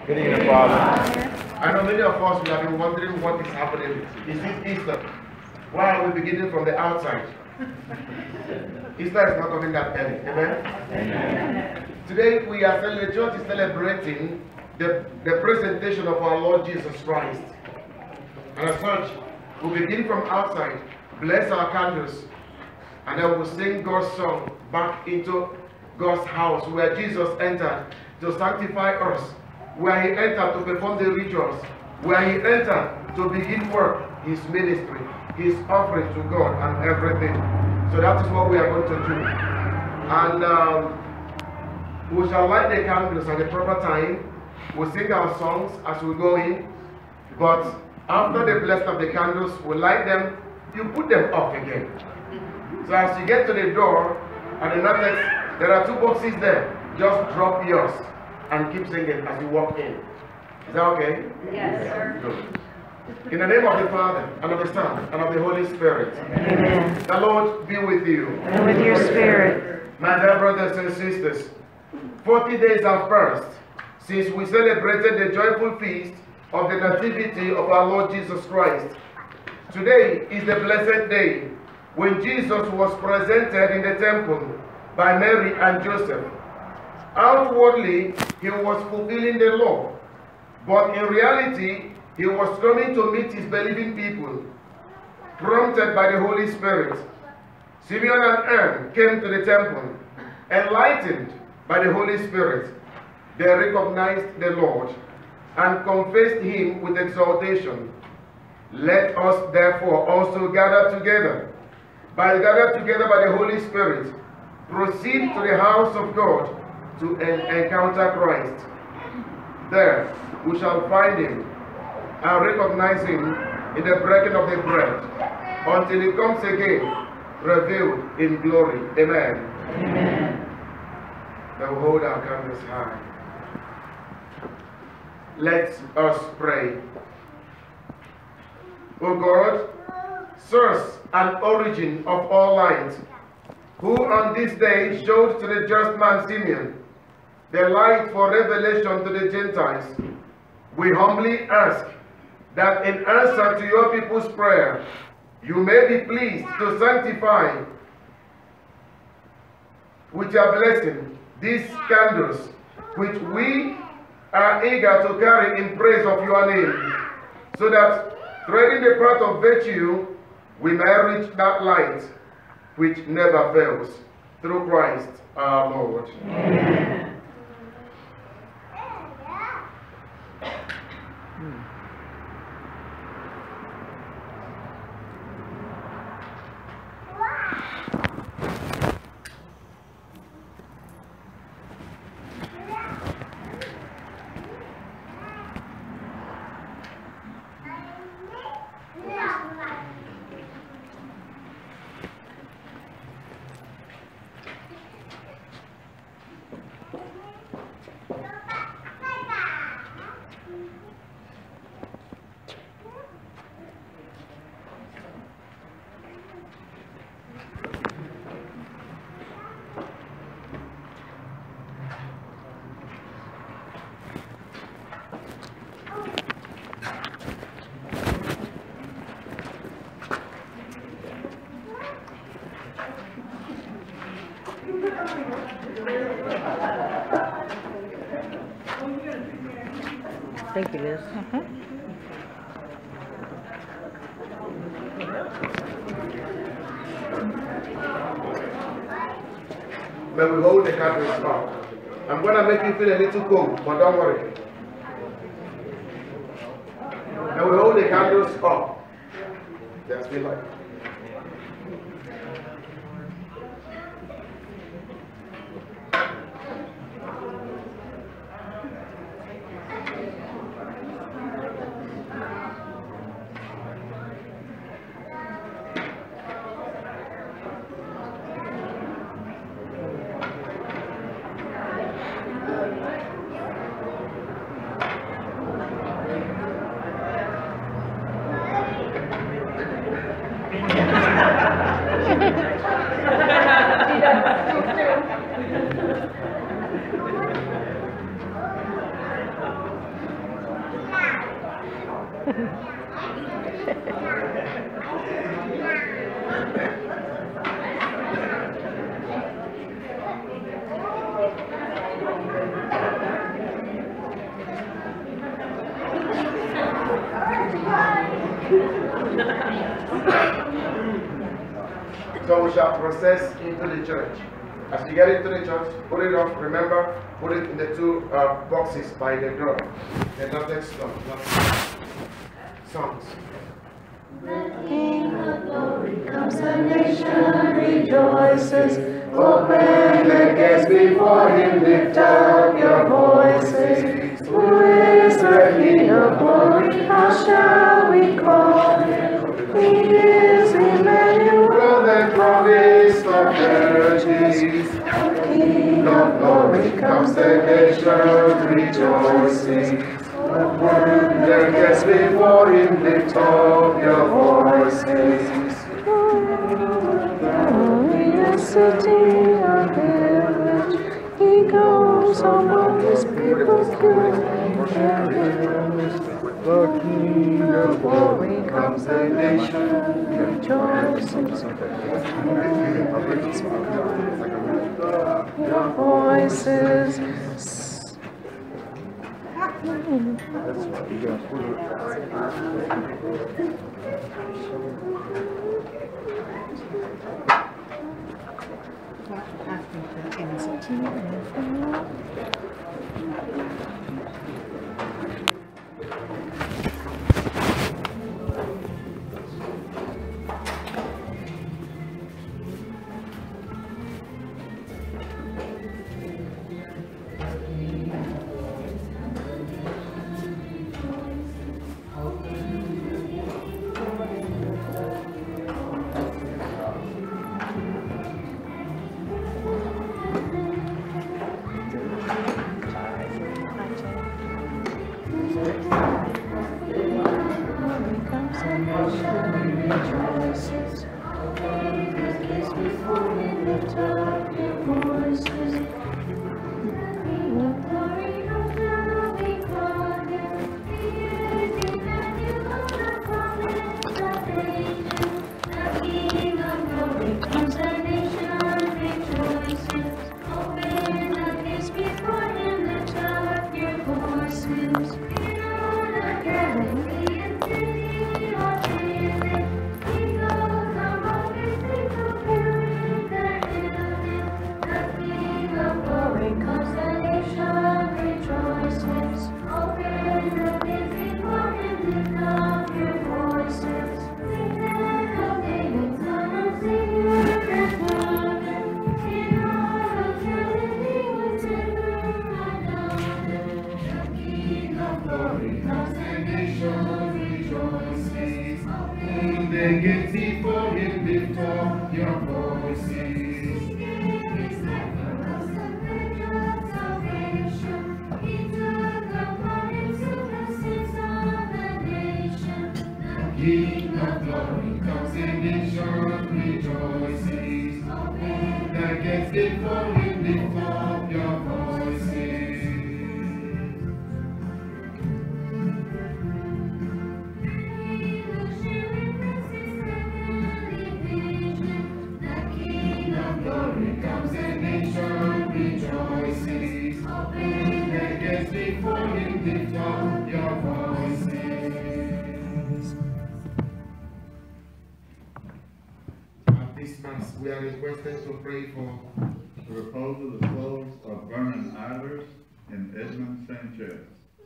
Good evening, Father. I know many of us will have been wondering what is happening. Is this Easter? Why are we beginning from the outside? Easter is not coming that early. Amen? Amen. Today we are the church is celebrating the presentation of our Lord Jesus Christ. And as such, we'll begin from outside, bless our candles, and then we'll sing God's song back into God's house where Jesus entered to sanctify us, where he entered to perform the rituals, where he entered to begin work, his ministry, his offering to God and everything. So that is what we are going to do. And we shall light the candles at the proper time. We'll sing our songs as we go in. But after the blessing of the candles, we'll light them, you put them off again. So as you get to the door and the narthex, there are 2 boxes there. Just drop yours and keep singing as you walk in. Is that okay? Yes, sir. Good. In the name of the Father, and of the Son, and of the Holy Spirit. Amen. The Lord be with you. And with your spirit. My dear brothers and sisters, 40 days have passed since we celebrated the joyful feast of the Nativity of our Lord Jesus Christ. Today is the blessed day when Jesus was presented in the temple by Mary and Joseph. Outwardly, he was fulfilling the law, but in reality, he was coming to meet his believing people, prompted by the Holy Spirit. Simeon and Anne came to the temple, enlightened by the Holy Spirit. They recognized the Lord and confessed him with exaltation. Let us therefore also gather together by the Holy Spirit, proceed to the house of God to encounter Christ. There we shall find him and recognize him in the breaking of the bread until he comes again, revealed in glory. Amen. Amen. Now hold our candles high. Let us pray. O God, source and origin of all light, who on this day showed to the just man Simeon the light for revelation to the Gentiles, we humbly ask that in answer to your people's prayer, you may be pleased to sanctify with your blessing these candles, which we are eager to carry in praise of your name, so that treading the path of virtue, we may reach that light which never fails, through Christ our Lord. Amen. Thank you, Liz. May we hold the candles up. I'm going to make you feel a little cold, but don't worry. May we hold the candles up. There's still light. So we shall process into the church. As you get into the church, put it up. Remember, put it in the two boxes by the door. The noted songs. The King of glory comes, the nation rejoices. Open the gates before him, lift up your voices. Who is the King of glory? How shall we call him? He is Emmanuel, The promise of virgins. the King of glory comes, the nation rejoices. Open The gates before him, lift up your voices. glorious city of village, he goes among his people pure. The King of glory comes, the nation rejoices. Your voices. The gates before him, lift up your voices. King of glory comes, the nation rejoices. The gates before him, lift up your voices. Glory comes, the nation rejoices. The gates before him, lift up your voices. At this Mass, we are requested to pray for The repose of the souls of Vernon Ivers and Edmund Sanchez.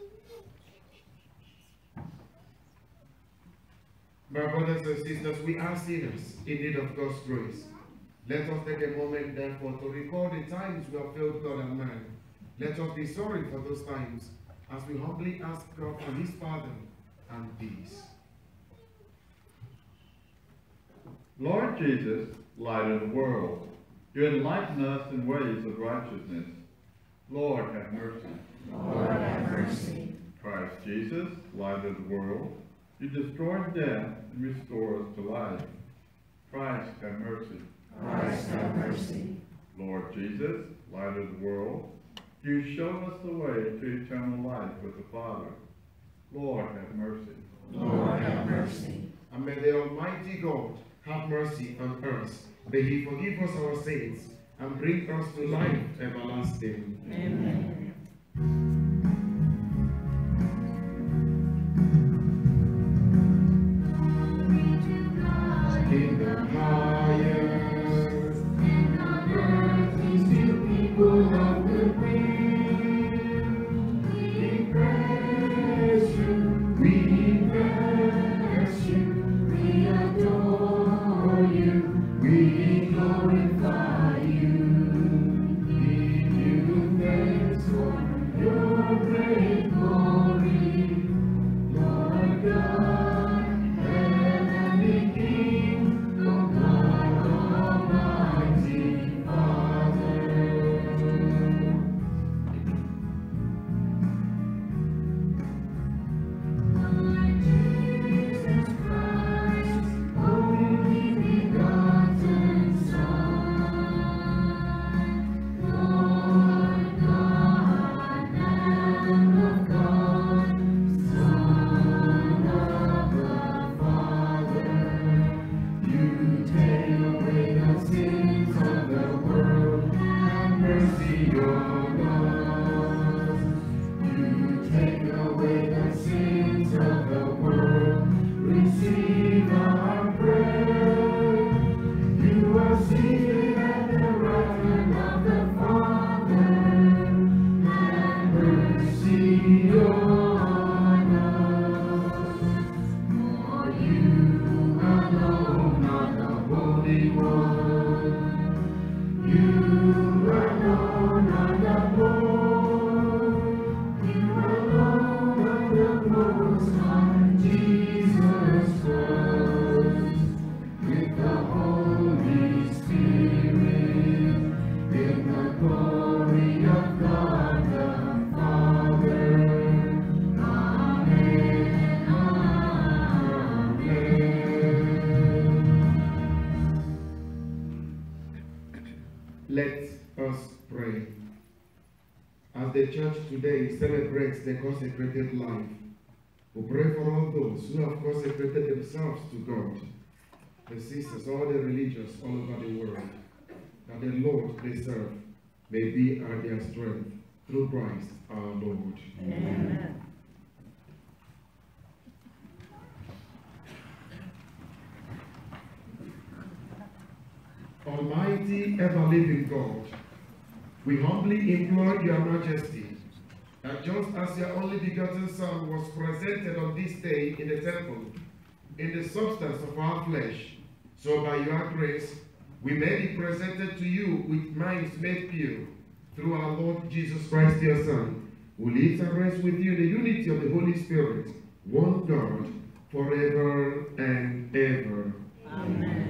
my brothers and sisters. We are sinners in need of God's grace. Let us take a moment, therefore, to recall the times we have failed God and man. Let us be sorry for those times as we humbly ask God for his pardon and peace. Lord Jesus, light of the world, you enlighten us in ways of righteousness. Lord, have mercy. Lord, have mercy. Christ Jesus, light of the world, you destroy death and restore us to life. Christ, have mercy. Christ, have mercy. Lord Jesus, light of the world, you show us the way to eternal life with the Father. Lord, have mercy. Lord, have mercy. And may the Almighty God have mercy on us. May he forgive us our sins and bring us to life everlasting. Amen. In the highest, and on earth peace to people of good will. We praise you, we bless you, we adore you, we glorify you. Give you thanks for your great glory, Lord God, heavenly King, O God Almighty Father. Lord Jesus Christ, only begotten Son, Lord God, Lamb of God, Son of the Father, you take away the sins of the world, have mercy on us. You take away the sins of the world, receive our prayer. You are seated at the right hand of the Father, have mercy on us. For you alone are the Holy One. You alone are the Lord. You alone are the Most High, Jesus Christ, with the Holy Spirit, in the glory of God the Father. Amen. Amen. Let us pray. As the church today celebrates the consecrated life, we pray for all those who have consecrated themselves to God, the sisters, all the religious all over the world, that the Lord they serve may be at their strength through Christ our Lord. Amen. Almighty ever-living God, we humbly implore your majesty that just as your only begotten Son was presented on this day in the temple, in the substance of our flesh, so by your grace we may be presented to you with minds made pure, through our Lord Jesus Christ, your Son, who lives and reigns with you in the unity of the Holy Spirit, one God, forever and ever. Amen.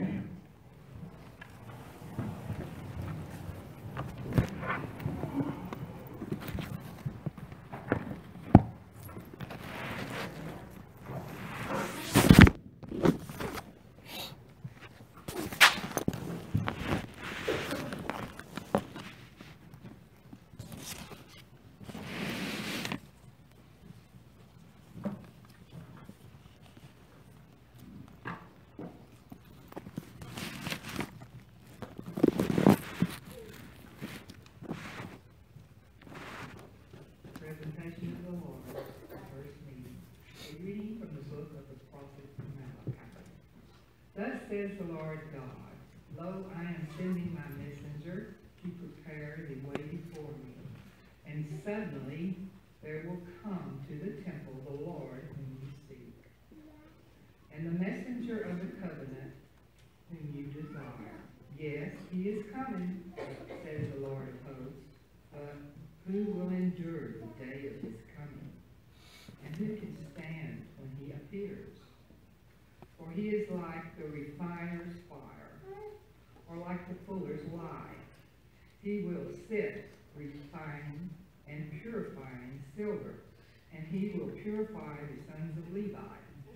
Presentation of the Lord, first reading. A reading from the book of the prophet Malachi. Thus says the Lord God, Lo, I am sending my messenger to prepare the way before me. And suddenly there will come to the temple the Lord whom you seek, and the messenger of the covenant whom you desire. Yes, he is coming, says the Lord of hosts, but who will endure the day of his coming? And who can stand when he appears? For he is like the refiner's fire, or like the fuller's lye. He will sit refining and purifying silver, and he will purify the sons of Levi,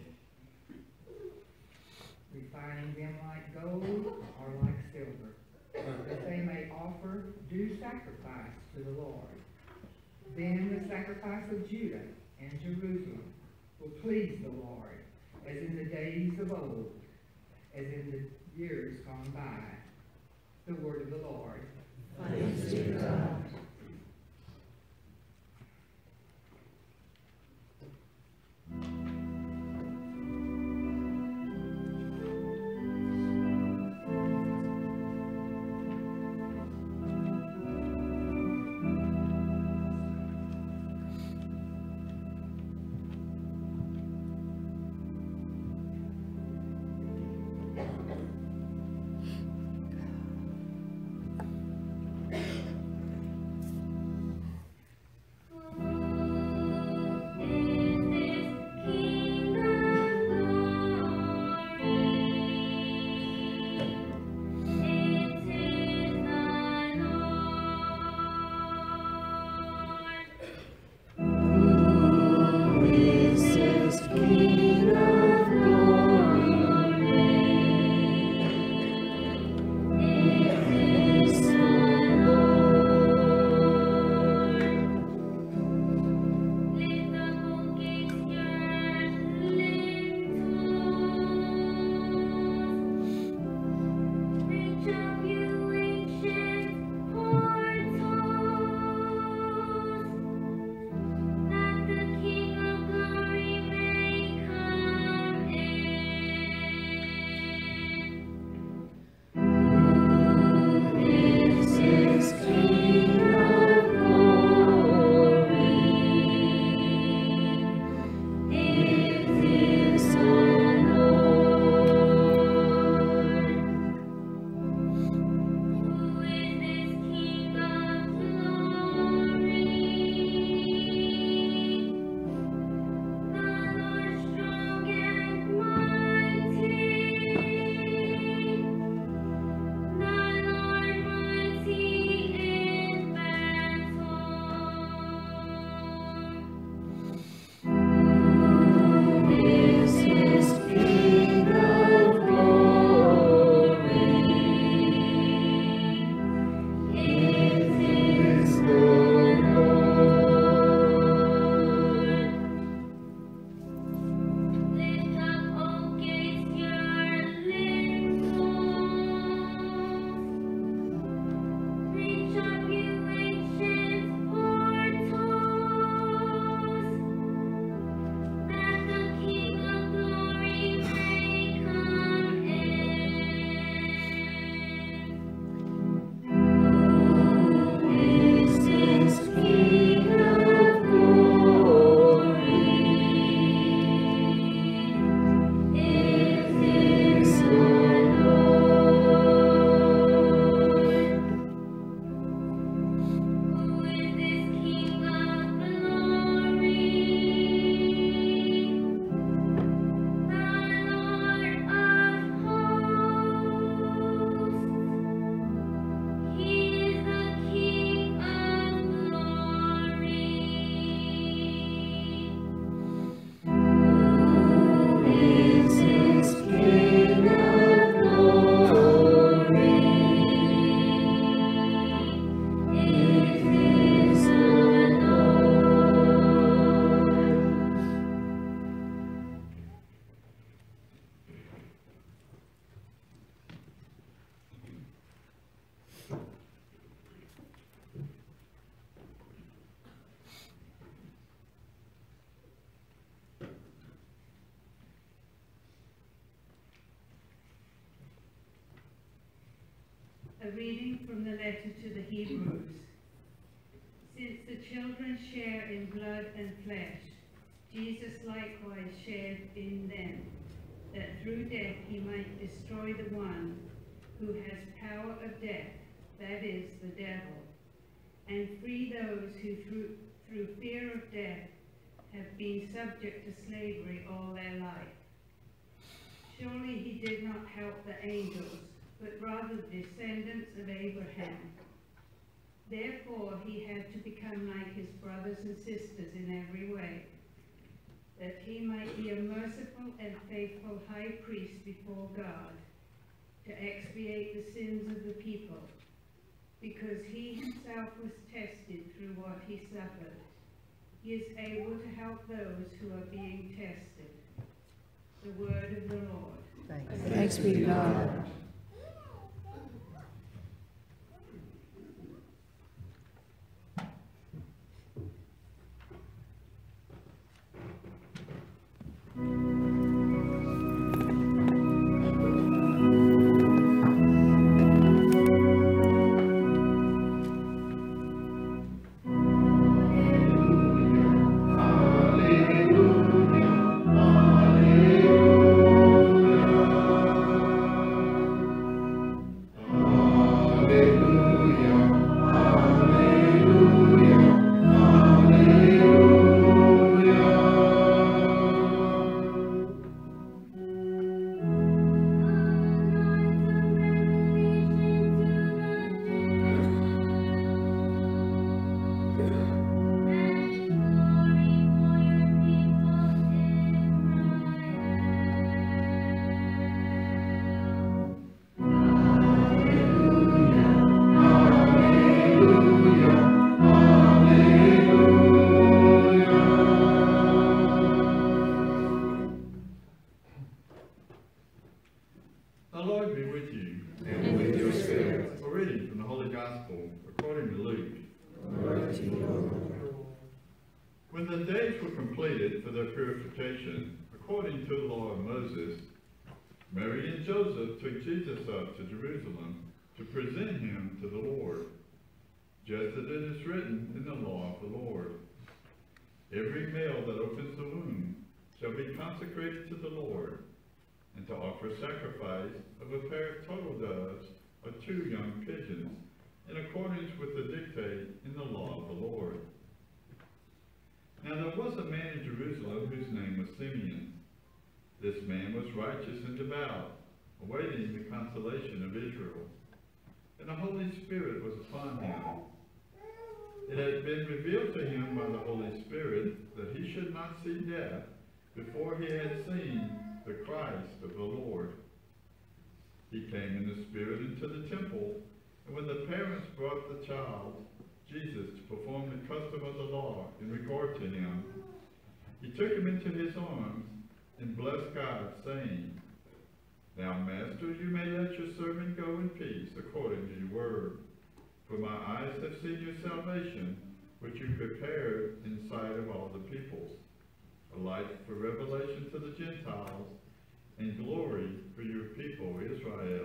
refining them like gold or like silver, that they may offer due sacrifice to the Lord. Then the sacrifice of Judah and Jerusalem will please the Lord, as in the days of old, as in the years gone by. The word of the Lord. Thanks be to God. A reading from the letter to the Hebrews. Since the children share in blood and flesh, Jesus likewise shared in them, that through death he might destroy the one who has power of death, that is, the devil, and free those who through fear of death have been subject to slavery all their life. Surely he did not help the angels, but rather the descendants of Abraham. Therefore he had to become like his brothers and sisters in every way, that he might be a merciful and faithful high priest before God, to expiate the sins of the people, because he himself was tested through what he suffered. He is able to help those who are being tested. The word of the Lord. Thanks be to God. The Lord be with you. And with your spirit. A reading from the Holy Gospel according to Luke. Glory to you, Lord. When the days were completed for their purification, according to the law of Moses, Mary and Joseph took Jesus up to Jerusalem to present him to the Lord, just as it is written in the law of the Lord. Every male that opens the womb shall be consecrated to the Lord, and to offer sacrifice of a pair of turtle doves or 2 young pigeons, in accordance with the dictate in the law of the Lord. Now there was a man in Jerusalem whose name was Simeon. This man was righteous and devout, awaiting the consolation of Israel. And the Holy Spirit was upon him. It had been revealed to him by the Holy Spirit that he should not see death before he had seen the Christ of the Lord. He came in the Spirit into the temple, and when the parents brought the child, Jesus, to perform the custom of the law in regard to him, he took him into his arms and blessed God, saying, Now, Master, you may let your servant go in peace according to your word. For my eyes have seen your salvation, which you prepared in sight of all the peoples, a light for revelation to the Gentiles, and glory for your people Israel.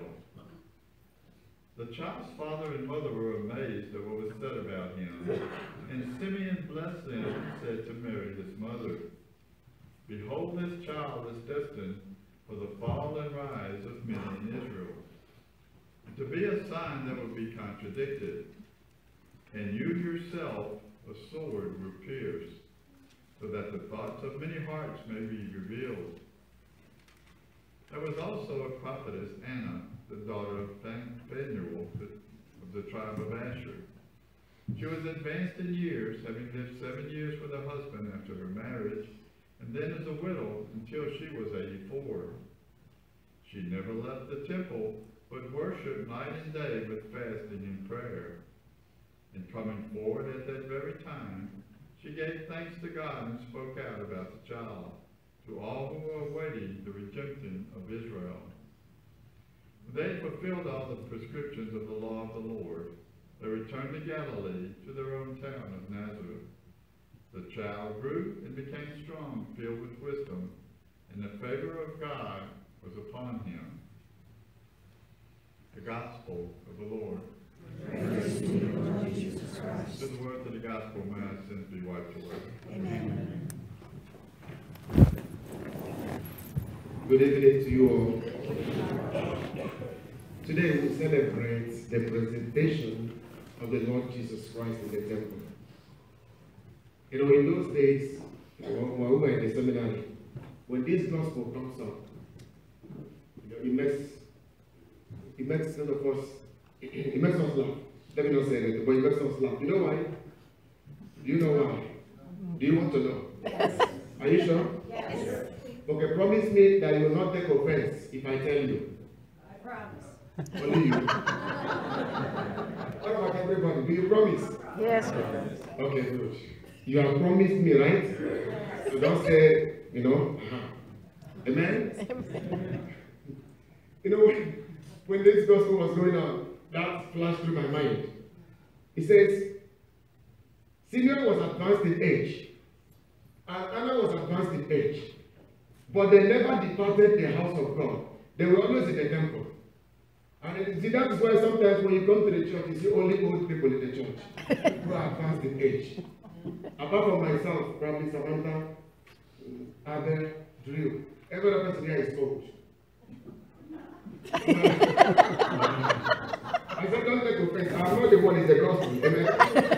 The child's father and mother were amazed at what was said about him, and Simeon blessed them and said to Mary his mother, Behold, this child is destined for the fall and rise of many in Israel, and to be a sign that will be contradicted, and you yourself a sword will pierce, so that the thoughts of many hearts may be revealed. There was also a prophetess, Anna, the daughter of Phanuel of the tribe of Asher. She was advanced in years, having lived 7 years with her husband after her marriage, and then as a widow until she was 84. She never left the temple, but worshipped night and day with fasting and prayer. And coming forward at that very time, she gave thanks to God and spoke out about the child to all who were awaiting the redemption of Israel. They had fulfilled all the prescriptions of the law of the Lord. They returned to Galilee, to their own town of Nazareth. The child grew and became strong, filled with wisdom, and the favor of God was upon him. The Gospel of the Lord. Praise to you, Lord Jesus Christ. To the words of the Gospel, may our sins be wiped away. Amen. Good evening to you all. Today we celebrate the presentation of the Lord Jesus Christ in the temple. You know, in those days, when we were in the seminary, when this gospel comes up, you know, it makes none of us, it makes us laugh. Let me not say that, but it makes us laugh. You know why? Do you know why? Do you want to know? Yes. Are you sure? Yes. Okay, promise me that you will not take offense if I tell you. I promise. Only you. What about everybody? Do you promise? Yes. Okay, good. You have promised me, right? So don't say, Amen? When this gospel was going on, that flashed through my mind. It says, Simeon was advanced in age, and Anna was advanced in age, but they never departed the house of God. They were always in the temple. And see, that is why sometimes when you come to the church, you see only old people in the church who are advanced in age. Apart from myself, probably Samantha, Abel, Drew, every other person here is old. I said, don't take offense. I'm not the one in the gospel. Amen.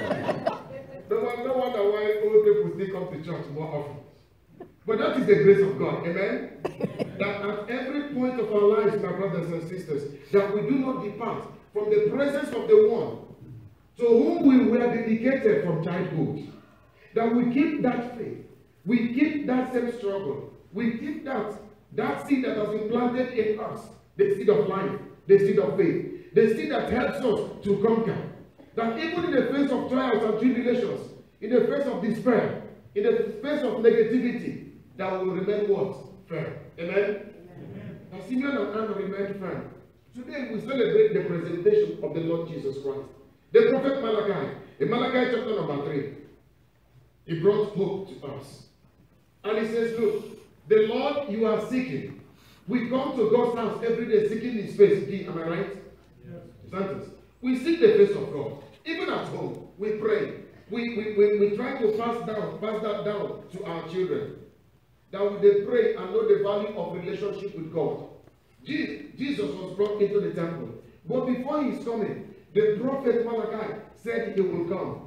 No wonder why old people still come to church more often. But that is the grace of God. Amen. That at every point of our lives, my brothers and sisters, that we do not depart from the presence of the one to whom we were dedicated from childhood. That we keep that faith. We keep that same struggle. We keep that seed that has been planted in us. The seed of life, the seed of faith, the seed that helps us to conquer. That even in the face of trials and tribulations, in the face of despair, in the face of negativity, that will remain what? Firm. Amen? Now Simeon and Anna remained firm. Today we celebrate the presentation of the Lord Jesus Christ. The prophet Malachi, in Malachi chapter number 3, he brought hope to us. And he says, look, the Lord you are seeking. We come to God's house every day seeking his face. Am I right? Yes. Santos. We seek the face of God. Even at home, we pray. We try to pass that down to our children. That they pray and know the value of relationship with God. Jesus was brought into the temple. But before his coming, the prophet Malachi said he will come.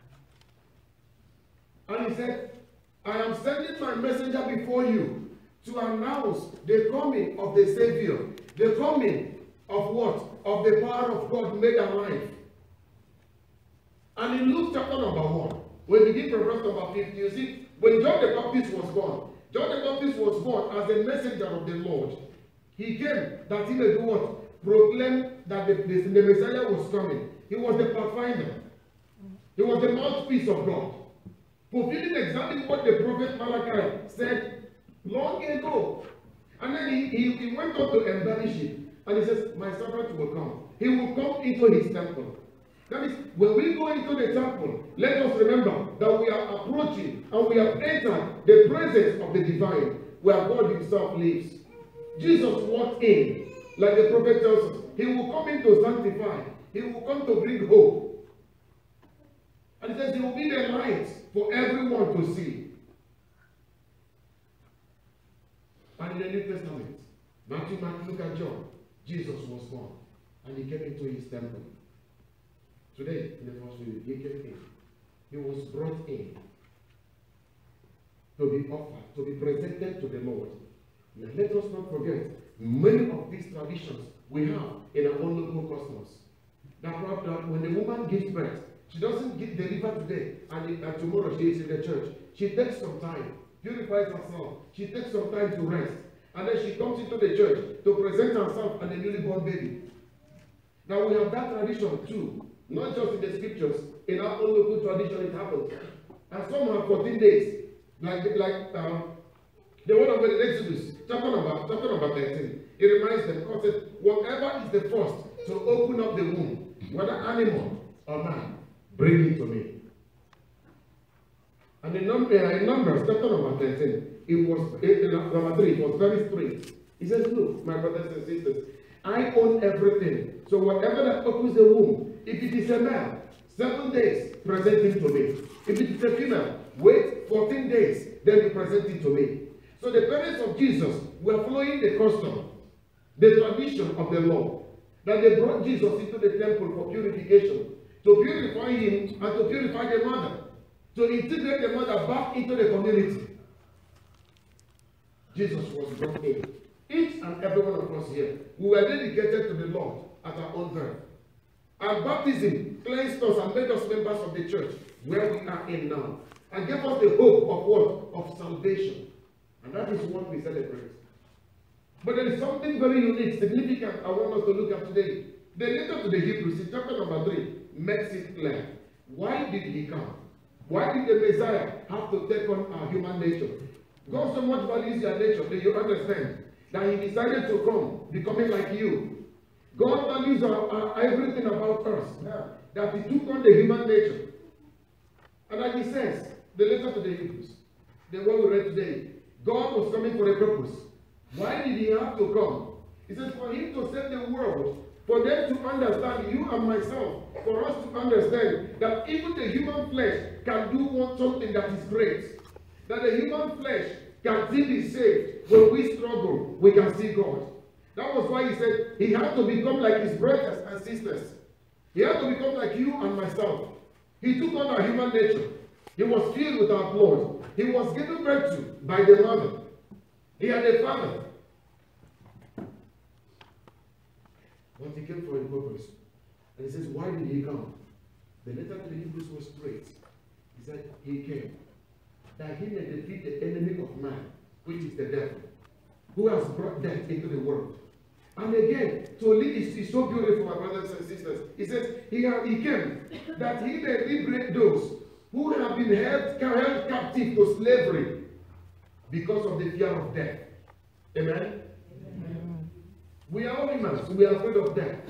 And he said, I am sending my messenger before you to announce the coming of the Savior. The coming of what? Of the power of God made alive. And in Luke chapter number 1, when we begin from verse number 50, you see, when John the Baptist was born, John the Baptist was born as a messenger of the Lord. He came that he may do what? Proclaim that the Messiah was coming. He was the pathfinder. He was the mouthpiece of God. Fulfilling exactly what the prophet Malachi said long ago. And then he went on to embellish it. And he says, my servant will come. He will come into his temple. That is, when we go into the temple, let us remember that we are approaching and we have entered the presence of the divine, where God himself lives. Jesus walked in, like the prophet tells us. He will come in to sanctify. He will come to bring hope. And he says he will be the light for everyone to see. And in the New Testament, Matthew, Mark, Luke, and John, Jesus was born. And he came into his temple. Today, in the first reading, he came in. He was brought in to be offered, to be presented to the Lord. Now, let us not forget, many of these traditions we have in our own local customs. That when the woman gives birth, she doesn't get delivered today, and tomorrow she is in the church. She takes some time, purifies herself. She takes some time to rest. And then she comes into the church to present herself and a newly born baby. Now we have that tradition too. Not just in the scriptures, in our own local tradition it happens. And some have 14 days. Like the one of the Exodus, chapter number 13. It reminds them, God said, whatever is the first to open up the womb, whether animal or man, bring it to me. And in Numbers, chapter number 13, number 3, it was very straight. He says, look, my brothers and sisters, I own everything. So whatever that opens the womb, if it is a male, 7 days, present it to me. If it is a female, wait 14 days, then you present it to me. So the parents of Jesus were following the custom, the tradition of the law, that they brought Jesus into the temple for purification, to purify him and to purify the mother, to integrate the mother back into the community. Jesus was brought in. Each and every one of us here, we were dedicated to the Lord at our own birth. Our baptism cleansed us and made us members of the church where we are in now, and gave us the hope of what? Of salvation. And that is what we celebrate. But there is something very unique, significant I want us to look at today. The letter to the Hebrews in chapter number 3 makes it clear. Why did he come? Why did the Messiah have to take on our human nature? God so much values your nature that you understand that he decided to come, becoming like you. God values everything about us, that he took on the human nature. And like he says, the letter to the Hebrews, the one we read today, God was coming for a purpose. Why did he have to come? He says for him to save the world, for them to understand, you and myself, for us to understand that even the human flesh can do something that is great. That the human flesh can still be saved. When we struggle, we can see God. That was why he said he had to become like his brothers and sisters. He had to become like you and myself. He took on our human nature. He was filled with our blood. He was given birth to by the mother. He had a father. But he came for a purpose. And he says, why did he come? The letter to the Hebrews was straight. He said, he came that he may defeat the enemy of man, which is the devil, who has brought death into the world. And again, to lead is so beautiful, my brothers and sisters. He says, he came that he may liberate those who have been held captive to slavery because of the fear of death. Amen? Amen. We are all humans, we are afraid of death.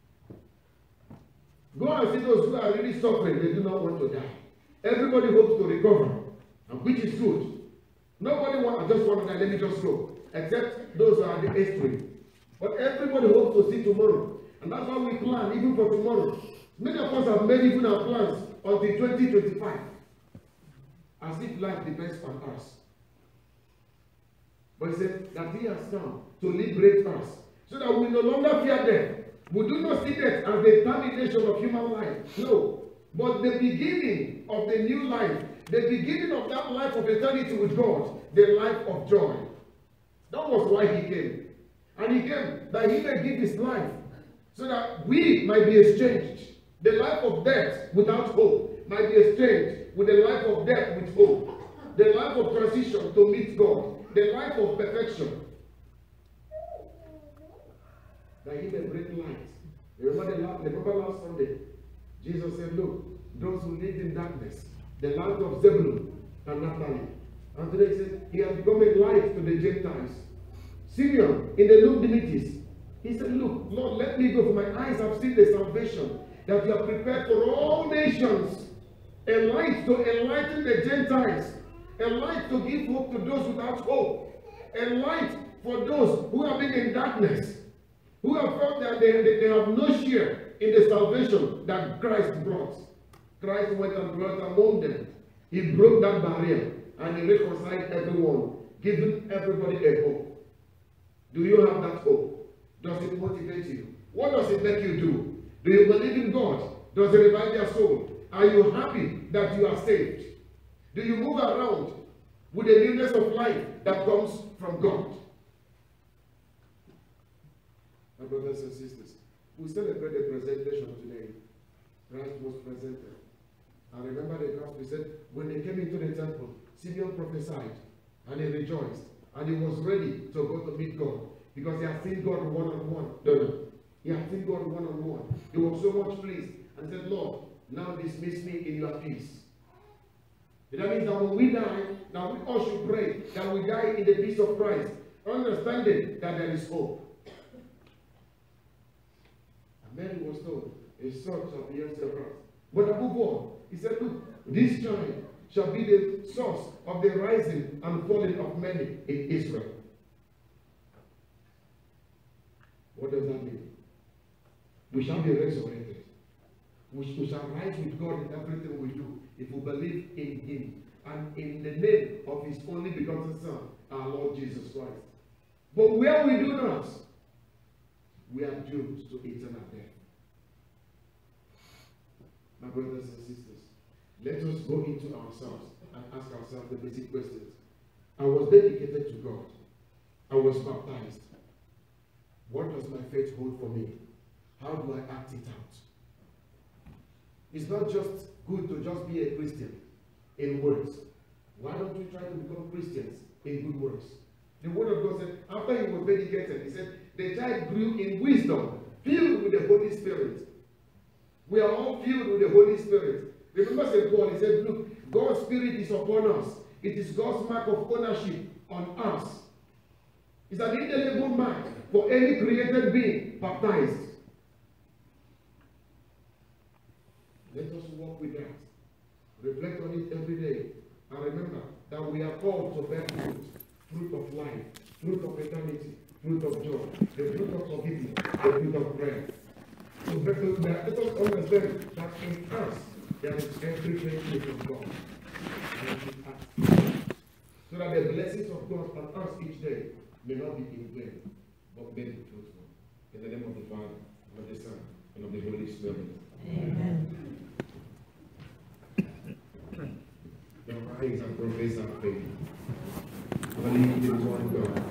Go and see those who are really suffering, they do not want to die. Everybody hopes to recover, and which is good. Nobody just want to die, let me just go. Except those who are the extreme. But everybody hopes to see tomorrow. And that's why we plan, even for tomorrow. Many of us have made even our plans until 2025. As if life depends on us. But he said that he has come to liberate us. So that we no longer fear death. We do not see death as the termination of human life. No. But the beginning of the new life. The beginning of that life of eternity with God. The life of joy. That was why he came. And he came that he may give his life. So that we might be exchanged. The life of death without hope might be exchanged with the life of death with hope. The life of transition to meet God. The life of perfection. That he may bring light. Remember last Sunday, Jesus said, look, those who live in darkness, the light of Zebulun and Naphtali. And today he said, he has become a light to the Gentiles. Simeon, in the Luke Dimitis, he said, look, Lord, let me go, for my eyes have seen the salvation that you have prepared for all nations. A light to enlighten the Gentiles. A light to give hope to those without hope. A light for those who have been in darkness. Who have felt that they have no share in the salvation that Christ brought. Christ went and dwelt among them. He broke that barrier and he reconciled everyone, giving everybody a hope. Do you have that hope? Does it motivate you? What does it make you do? Do you believe in God? Does it revive your soul? Are you happy that you are saved? Do you move around with the newness of life that comes from God? My brothers and sisters, we celebrate the presentation today. Christ was presented. And remember the gospel said, when they came into the temple, Simeon prophesied, and he rejoiced, and he was ready to go to meet God, because he had seen God one-on-one. He had seen God one-on-one. He was so much pleased, and said, Lord, now dismiss me in your peace. That means that when we die, now we all should pray that we die in the peace of Christ, understanding that there is hope. Mary was told, a son shall be answered of us. But above all, he said, look, this child shall be the source of the rising and falling of many in Israel. What does that mean? We shall be resurrected. We shall rise with God in everything we do if we believe in him and in the name of his only begotten Son, our Lord Jesus Christ. But where we do not, we are doomed to eternal death. My brothers and sisters, let us go into ourselves and ask ourselves the basic questions. I was dedicated to God. I was baptized. What does my faith hold for me? How do I act it out? It's not just good to just be a Christian in words. Why don't we try to become Christians in good works? The word of God said, after he was dedicated, he said, the child grew in wisdom, filled with the Holy Spirit. We are all filled with the Holy Spirit. Remember St. Paul, he said, look, God's Spirit is upon us. It is God's mark of ownership on us. It's an indelible mark for any created being baptized. Let us walk with that. Reflect on it every day. And remember that we are called to bear fruit. Fruit of life, fruit of eternity, fruit of joy, the fruit of forgiveness, the fruit of prayer. So let us understand that in us there is every great of God. So that the blessings of God on us each day may not be in vain, but may be fruitful. In the name of the Father, and of the Son, and of the Holy Spirit. Amen. The rise and profess our faith. Believe in one God.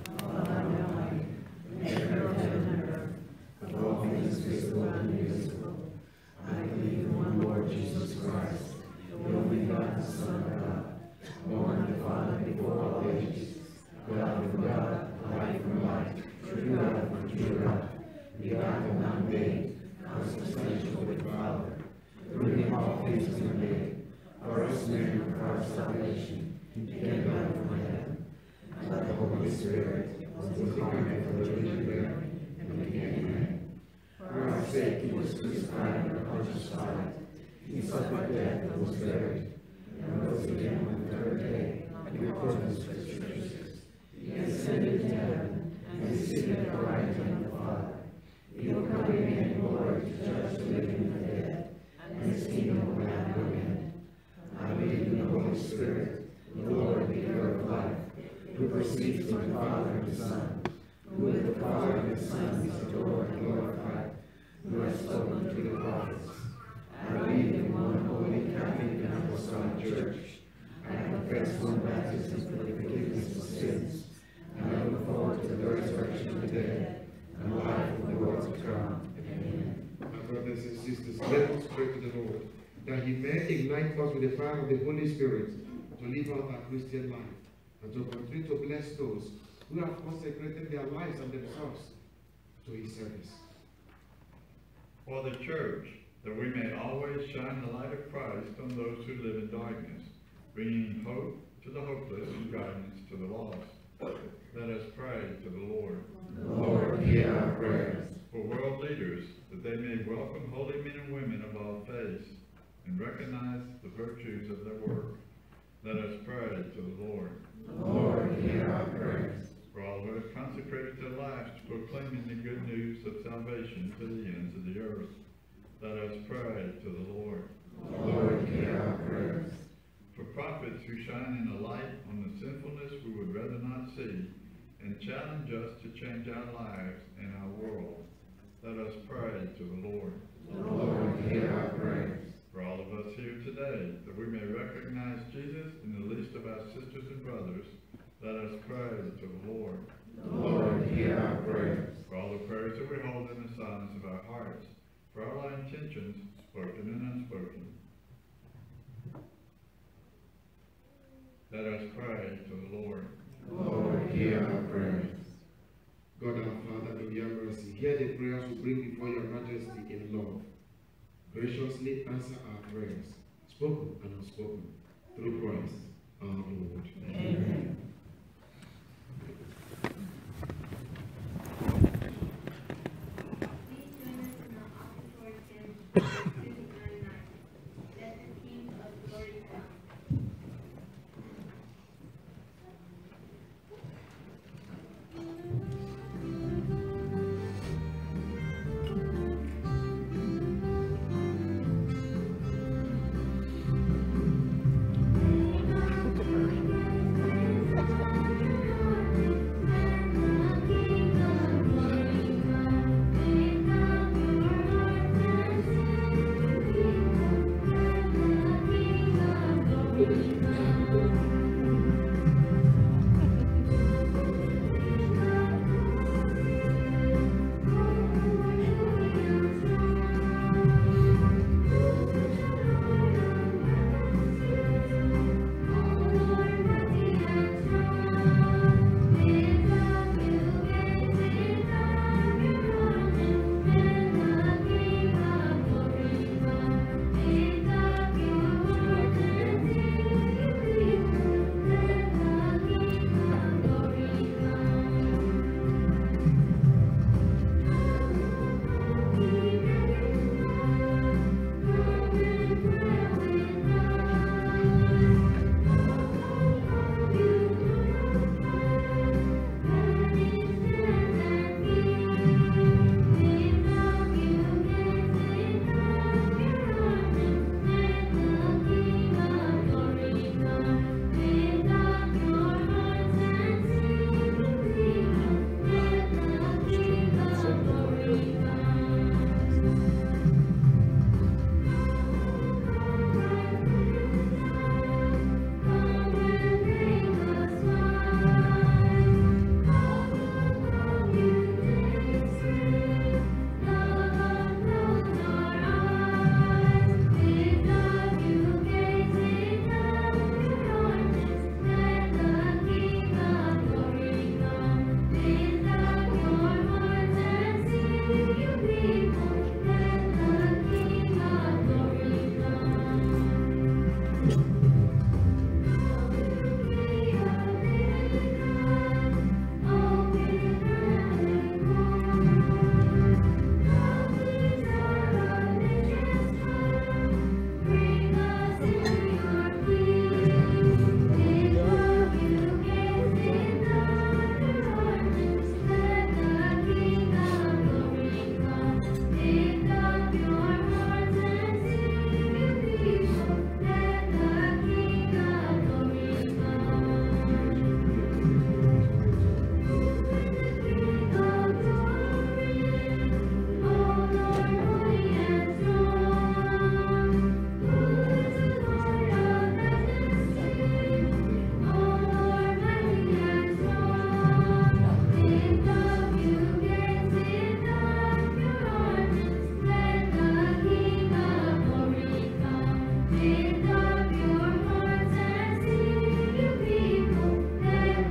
Of all things visible and invisible, I believe in one Lord Jesus Christ, the only begotten Son of God, born of the Father before all ages, God from God, light from light, true God from true God, begotten, not made, consubstantial with the Father, through him all things were made. For us men, for our salvation, he came down from heaven, and by the Holy Spirit was incarnate from the Virgin Mary, and became man. For our sake he was crucified under Pontius Pilate. He suffered death and was buried, and rose again on the third day, in accordance with the Scriptures. He ascended to heaven, and is seated at the right hand of the Father. He will come again in glory to judge the living and the dead, and his kingdom will have no end. I believe in the Holy Spirit, the Lord, the giver of life, who proceeds from the Father and the Son, who with the Father and the Son is adored and glorified, who has spoken through the prophets. I believe in one holy Catholic and Apostolic Church. I confess one baptism for the forgiveness of sins, and I look forward to the resurrection of the dead and the life of the world to come. Amen. My brothers and sisters, let us pray to the Lord, that he may ignite us with the fire of the Holy Spirit to live out our Christian life, and to continue to bless those who have consecrated their lives and themselves to his service. For the church, that we may always shine the light of Christ on those who live in darkness, bringing hope to the hopeless and guidance to the lost. Let us pray to the Lord. Lord, hear our prayers. For world leaders, that they may welcome holy men and women of all faiths, and recognize the virtues of their work. Let us pray to the Lord. Lord, hear our prayers. For all who have consecrated their lives to proclaiming the good news of salvation to the ends of the earth, let us pray to the Lord. Lord, hear our prayers. For prophets who shine in a light on the sinfulness we would rather not see, and challenge us to change our lives and our world, let us pray to the Lord. Lord, hear our prayers. For all of us here today, that we may recognize Jesus in the least of our sisters and brothers, let us pray to the Lord. Lord, hear our prayers. For all the prayers that we hold in the silence of our hearts, for all our intentions, spoken and unspoken, let us pray to the Lord. Lord, hear our prayers. God our Father, in your mercy, hear the prayers we bring before your majesty in love. Graciously answer our prayers, spoken and unspoken, through Christ our Lord. Amen. Please join us in our offertory hymn, 299. Let the King of Glory come. Amen.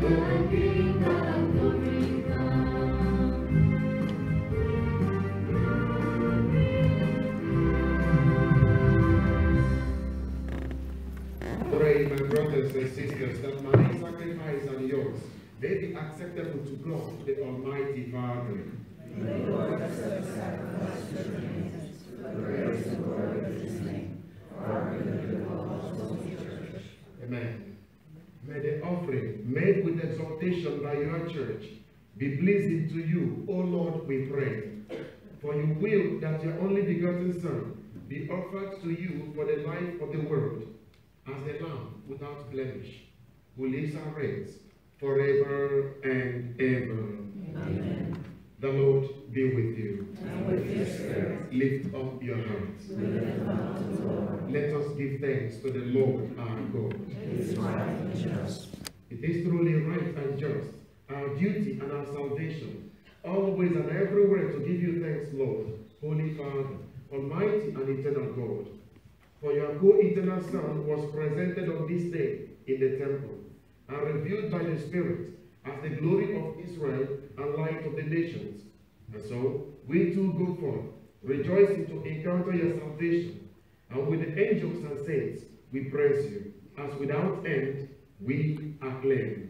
Pray, my brothers and sisters, that my sacrifice and yours may be acceptable to God, the Almighty Father. May the Lord accept the sacrifice of your hands, for the praise and glory of his name, for our good and the whole household of the church. Amen. May the offering made with exaltation by your church be pleasing to you, O Lord, we pray. For you will that your only begotten Son be offered to you for the life of the world, as the Lamb without blemish, who lives and reigns forever and ever. Amen. The Lord be with you. And with your spirit, Lift up your hearts. we lift them up to the Lord. Let us give thanks to the Lord our God. It is right and just. It is truly right and just, our duty and our salvation, always and everywhere to give you thanks, Lord, Holy Father, Almighty and eternal God. For your co-eternal Son was presented on this day in the temple, and revealed by the Spirit as the glory of Israel and light of the nations. And so, we too go forth, rejoicing to encounter your salvation, and with the angels and saints, we praise you, as without end we acclaim.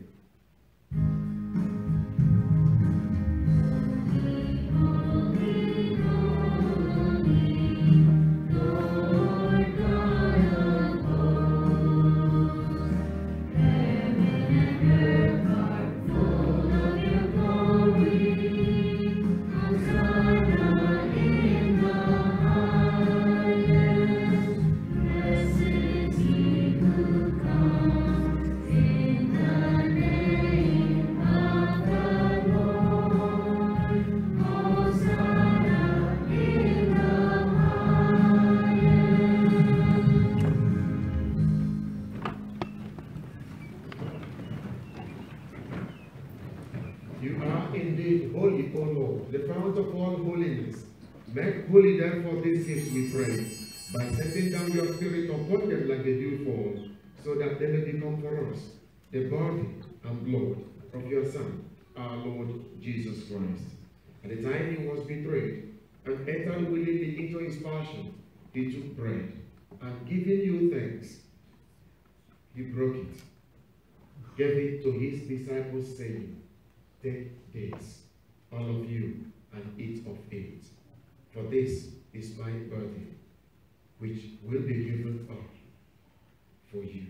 You are indeed holy, O Lord, the fount of all holiness. Make holy therefore these gifts, we pray, by sending down your Spirit upon them like the dewfall, so that they may become for us the body and blood of your Son, our Lord Jesus Christ. At the time he was betrayed and entered willingly into his passion, he took bread, and giving you thanks, he broke it, gave it to his disciples, saying, "Take this, all of you, and eat of it. For this is my body, which will be given up for you."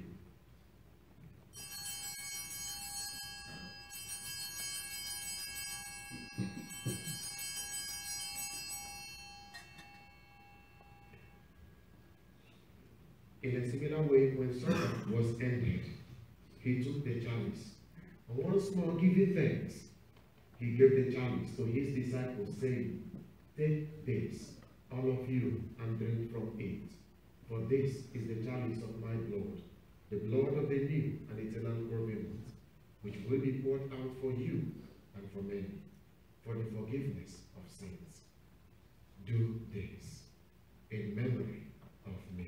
In a similar way, when supper was ended, he took the chalice, and once more giving thanks, he gave the chalice to his disciples, saying, "Take this, all of you, and drink from it. For this is the chalice of my blood, the blood of the new and eternal covenant, which will be poured out for you and for many, for the forgiveness of sins. Do this in memory of me."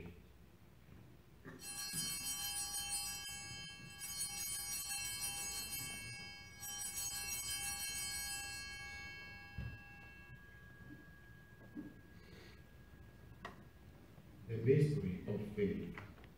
The mystery of faith.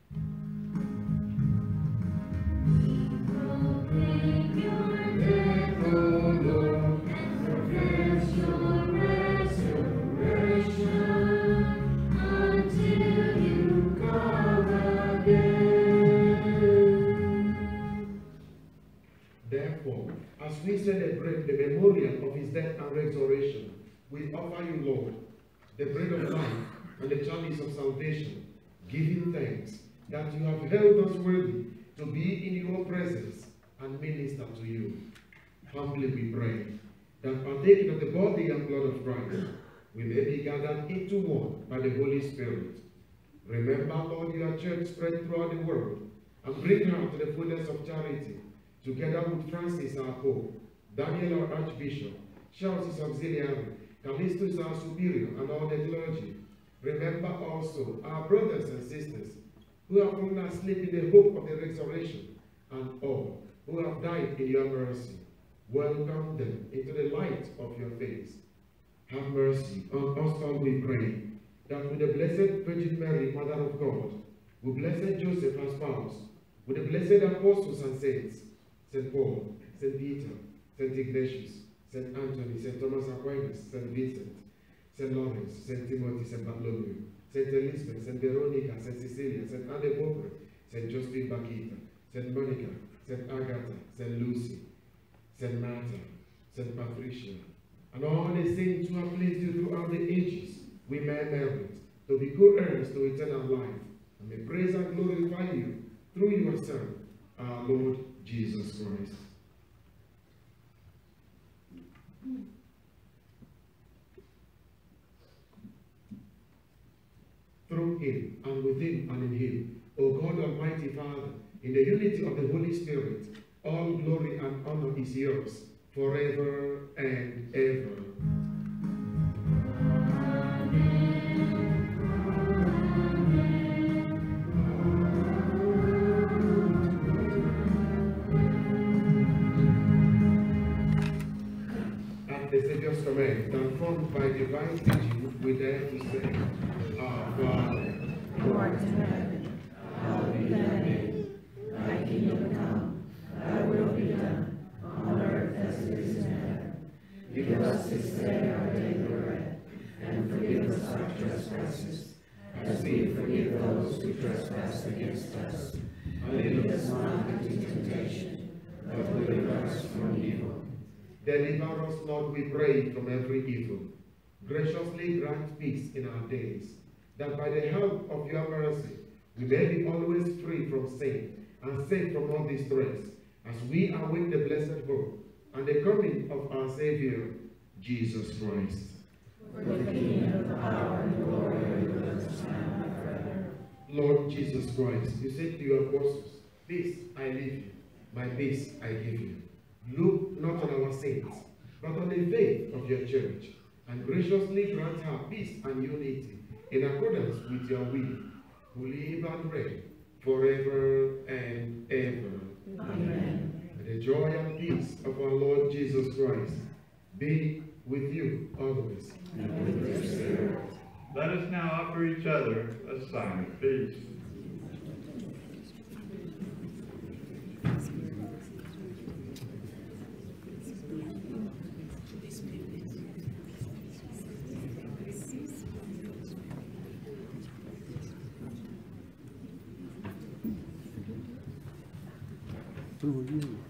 Therefore, as we celebrate the memorial of his death and resurrection, we offer you, Lord, the bread of life and the chalice of salvation, giving thanks that you have held us worthy to be in your presence and minister to you. Humbly we pray that partaking of the body and blood of Christ, we may be gathered into one by the Holy Spirit. Remember, Lord, your church spread throughout the world, and bring her to the fullness of charity, together with Francis our Pope, Daniel our Archbishop, Charles his auxiliary, Callistus our superior, and all the clergy. Remember also our brothers and sisters who have fallen asleep in the hope of the resurrection, and all who have died in your mercy. Welcome them into the light of your face. Have mercy on us all, we pray, that with the Blessed Virgin Mary, Mother of God, with Blessed Joseph, our spouse, with the blessed apostles and saints, St. Paul, St. Peter, St. Ignatius, St. Anthony, St. Thomas Aquinas, St. Vincent, St. Lawrence, St. Timothy, St. Bartholomew, St. Elizabeth, St. Veronica, St. Cecilia, St. Anne de Beaupré, St. Josephine Bakita, St. Monica, St. Agatha, St. Lucy, St. Martha, St. Patricia, and all the saints who have pleased you throughout the ages, we may merit to be co-heirs to eternal life, and may praise and glorify you through your Son, our Lord Jesus Christ. Through him, and with him, and in him, O God Almighty Father, in the unity of the Holy Spirit, all glory and honor is yours, forever and ever. At the Savior's command, transformed by divine teaching, we dare to say, Our Father, who art in heaven, hallowed be thy name. Thy kingdom come, thy will be done, on earth as it is in heaven. Give us this day our daily bread, and forgive us our trespasses, as we forgive those who trespass against us. And lead us not into temptation, but deliver us from evil. Deliver us, Lord, we pray, from every evil. Graciously grant peace in our days, that by the help of your mercy, we may be always free from sin and safe from all distress, as we await the blessed hope and the coming of our Savior, Jesus Christ. For the kingdom, the power, and the glory are yours now and forever. Lord Jesus Christ, you said to your apostles, Peace I leave you, my peace I give you. Look not on our sins, but on the faith of your church, and graciously grant her peace and unity in accordance with your will, who live and reign forever and ever. Amen. And the joy and peace of our Lord Jesus Christ be with you always. And with your spirit. Let us now offer each other a sign of peace. Who are you?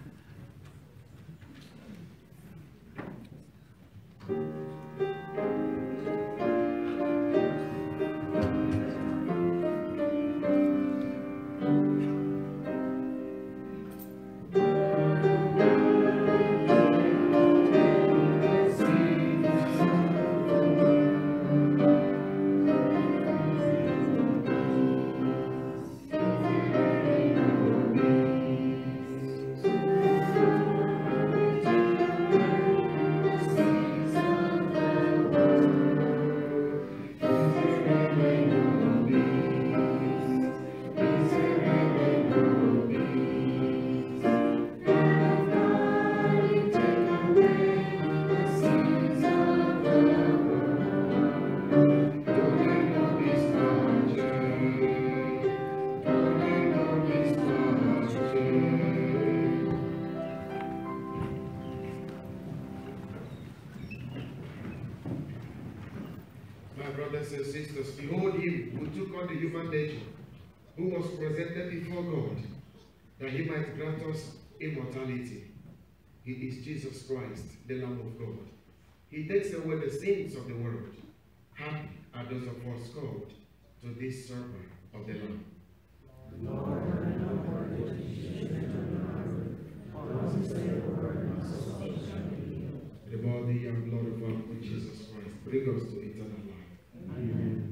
Brothers and sisters, behold him who took on the human nature, who was presented before God, that he might grant us immortality. He is Jesus Christ, the Lamb of God. He takes away the sins of the world. Happy are those of us called to this supper of the Lamb. Lord, I know what it is you should once say the word, my soul shall be healed. The body and blood of our Lord Jesus Christ bring us to eternal life. Amen.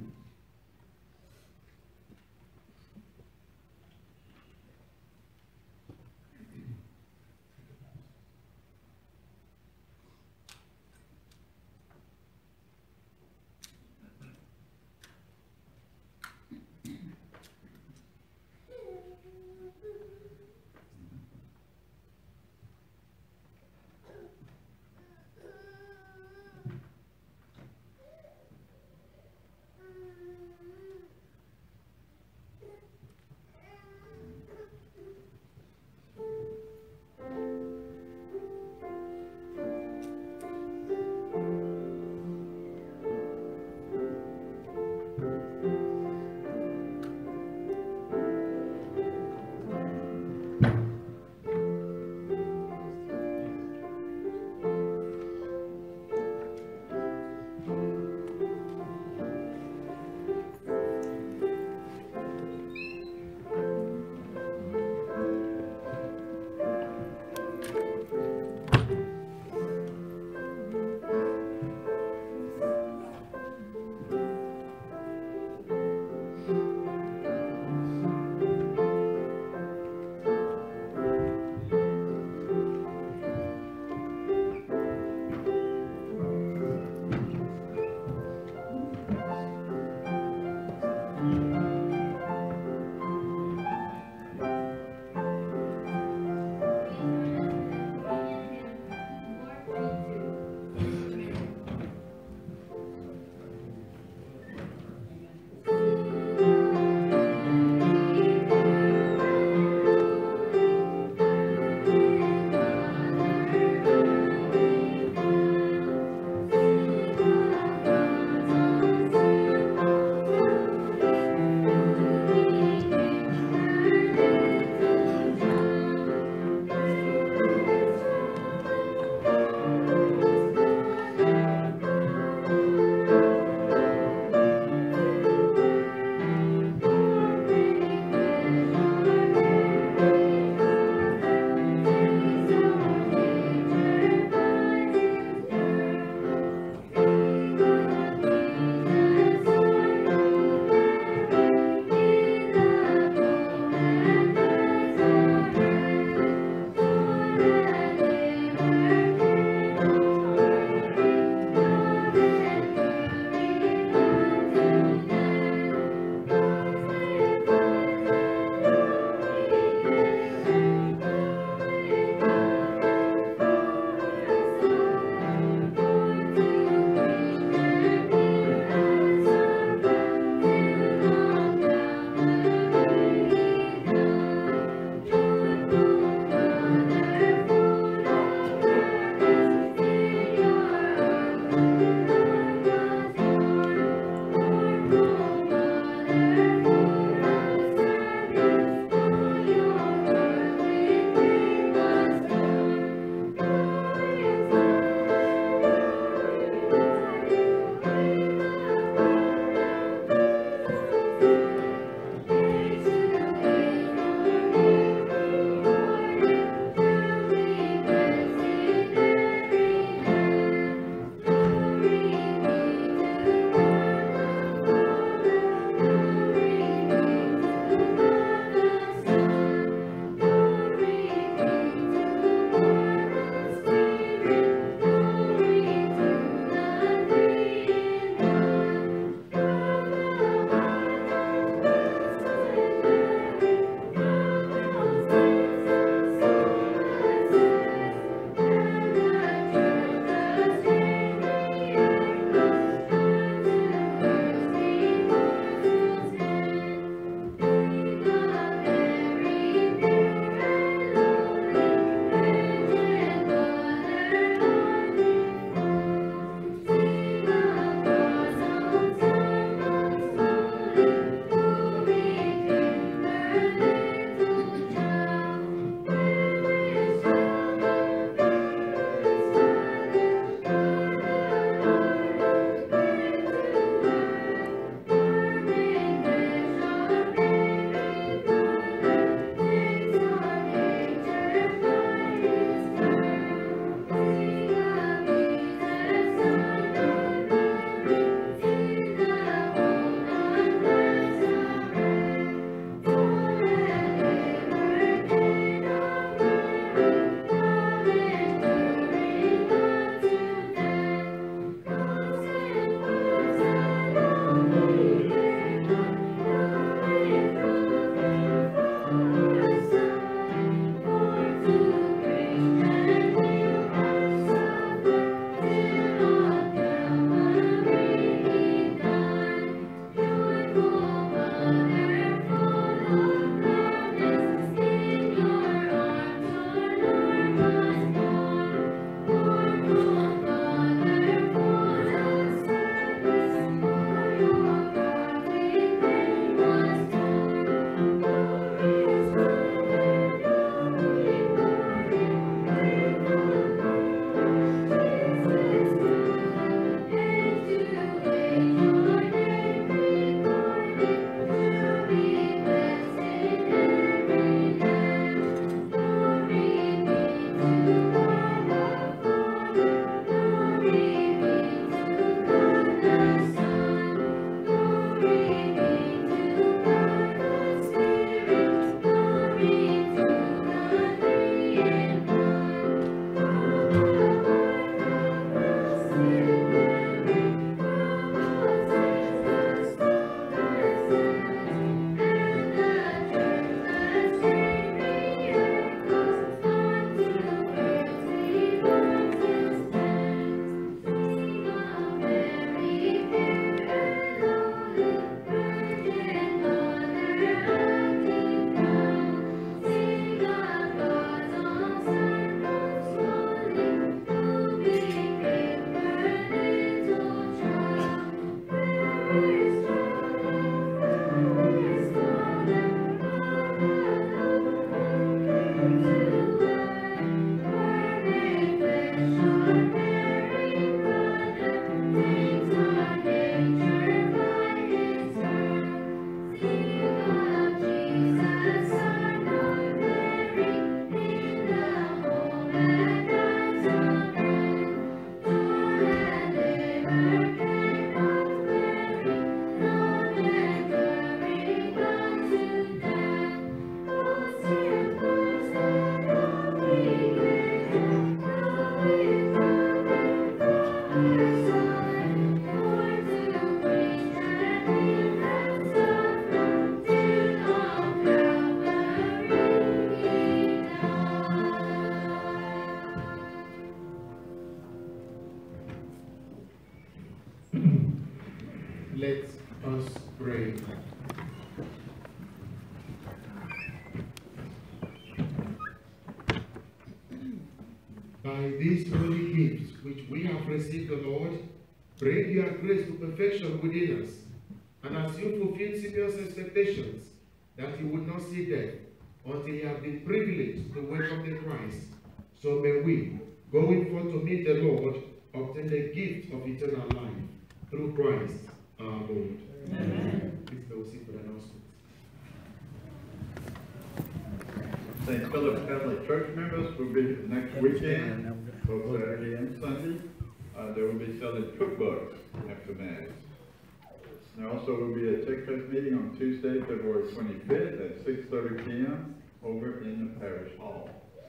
Let us pray. By these holy gifts which we have received, O Lord, bring your grace to perfection within us, and as you fulfill Simeon's expectations that he would not see death until he had been privileged to welcome the Christ, so may we, going forth to meet the Lord, obtain the gift of eternal life through Christ our Lord. Amen. Please go see for the announcement. St. Philip Catholic Church members will be next weekend, both Saturday and Sunday. They will be selling cookbooks after Mass. There also will be a Take-Fest meeting on Tuesday, February 25th at 6:30 p.m. over in the parish hall.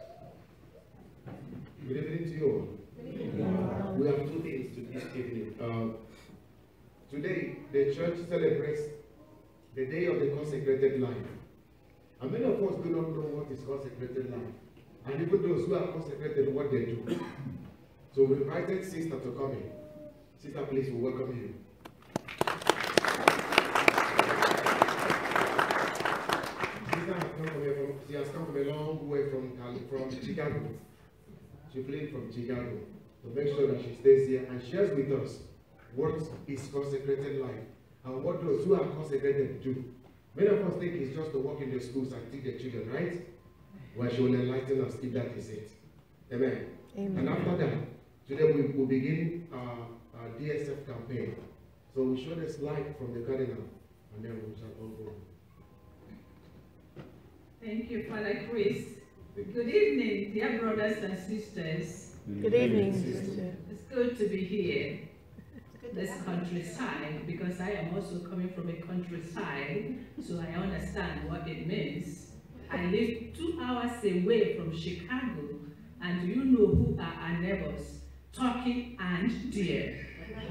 Good evening to you all. We have 2 things to this evening. Today, the church celebrates the day of the consecrated life. And many of us do not know what is consecrated life. And even those who are consecrated, what they do. So we invited Sister to come in. Sister, please, we welcome you. She has come from a long way from Chicago. She flew from Chicago to make sure that she stays here and shares with us what is consecrated life and what those who are consecrated do. Many of us think it's just to work in the schools and teach the children, right? Well, she will enlighten us if that is it. Amen. Amen. And after that, today we will begin our DSF campaign. So we show the slide from the cardinal, and then we shall all go. Thank you, Father Chris. Good evening, dear brothers and sisters. Good evening, sister. It's good to be here, this countryside, because I am also coming from a countryside, so I understand what it means. I live 2 hours away from Chicago, and you know who are our neighbors, turkey and deer.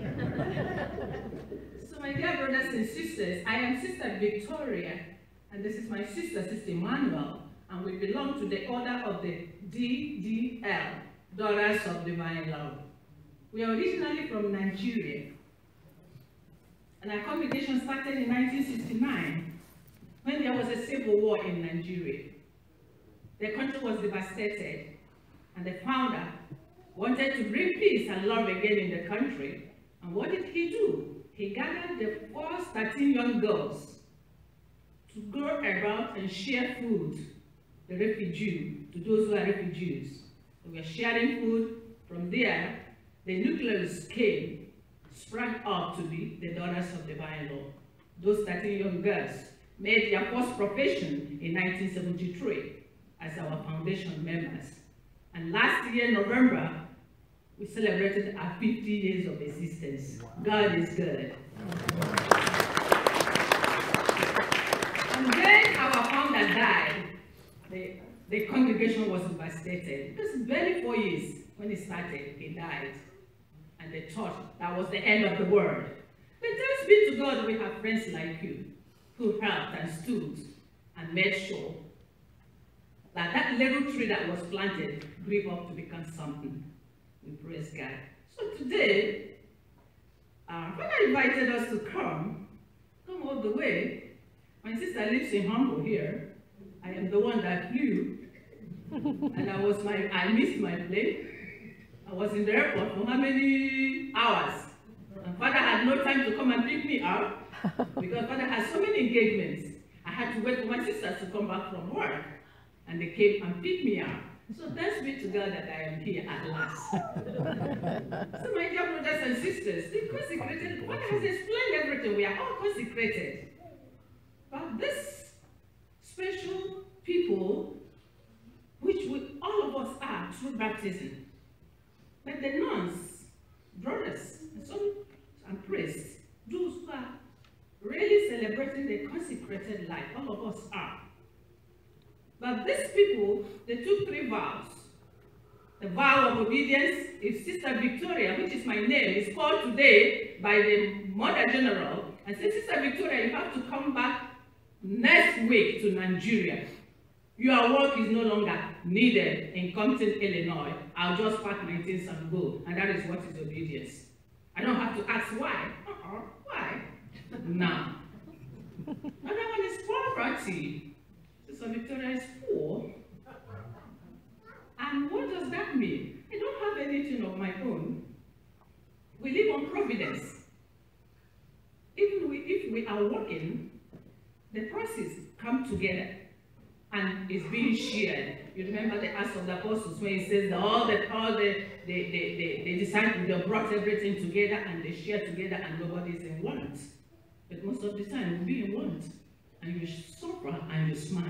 So my dear brothers and sisters, I am Sister Victoria, and this is my sister, Sister Emmanuel, and we belong to the order of the DDL, Daughters of Divine Love. We are originally from Nigeria, and our congregation started in 1969, when there was a civil war in Nigeria. The country was devastated, and the founder wanted to bring peace and love again in the country. And what did he do? He gathered the first 13 young girls to go about and share food, the refugee, to those who are refugees. We were sharing food. From there, the nucleus came, sprang up to be the Daughters of Divine Law. Those 13 young girls made their first profession in 1973 as our foundation members. And last year, November, we celebrated our 50 years of existence. Wow. God is good. And then our founder died. The congregation was devastated. It was barely 4 years when he started, he died. And they thought that was the end of the world. But thanks be to God, we have friends like you who helped and stood and made sure that that little tree that was planted grew up to become something. We praise God. So today, when I invited us to come all the way, my sister lives in Humble here. I am the one that flew, and I missed my plane. I was in the airport for how many hours? And Father had no time to come and pick me up because Father has so many engagements. I had to wait for my sisters to come back from work, and they came and picked me up. So thanks be to God that I am here at last. So my dear brothers and sisters, the consecrated, Father has explained everything. We are all consecrated. But this special people, which all of us are through baptism, but the nuns, brothers, and priests, those who are really celebrating the consecrated life, all of us are. But these people, they took 3 vows. The vow of obedience is Sister Victoria, which is my name, is called today by the Mother General, and said, Sister Victoria, you have to come back next week to Nigeria. Your work is no longer needed in Compton, Illinois. I'll just pack my things and go. And that is what is obedience. I don't have to ask why. Why? Now, another one is poverty. Sister Victoria is poor. And what does that mean? I don't have anything of my own. We live on providence. Even if we are working, the prices come together and it's being shared. You remember the Acts of the Apostles when it says that all the disciples, they brought everything together and they shared together and nobody is in want. But most of the time we'll be in want and you suffer and you smile.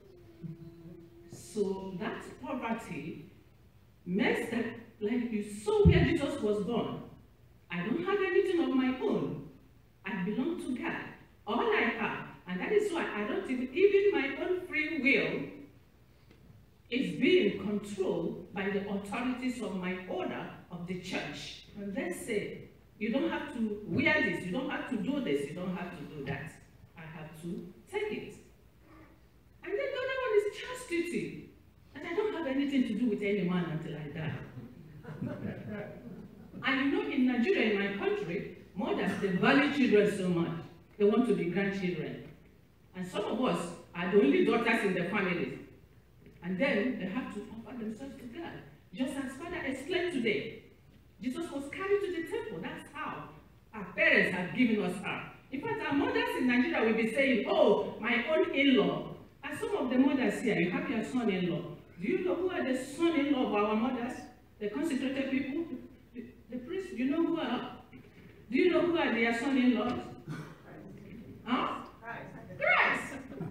So that poverty makes that, like you saw where Jesus was born. I don't have anything of my own. I belong to God. All I have, and that is why I don't even my own free will is being controlled by the authorities of my order of the church. And they say, you don't have to wear this, you don't have to do this, you don't have to do that. I have to take it. And then the other one is chastity. And I don't have anything to do with any man until I die. And you know, in Nigeria, in my country, mothers, they value children so much. They want to be grandchildren. And some of us are the only daughters in the families. And then they have to offer themselves to God. Just as Father explained today, Jesus was carried to the temple. That's how our parents have given us her. In fact, our mothers in Nigeria will be saying, oh, my own in-law. And some of the mothers here, you have your son-in-law. Do you know who are the son-in-law of our mothers? The consecrated people? The priests, you know who are? Do you know who are their son-in-laws? Huh? Christ!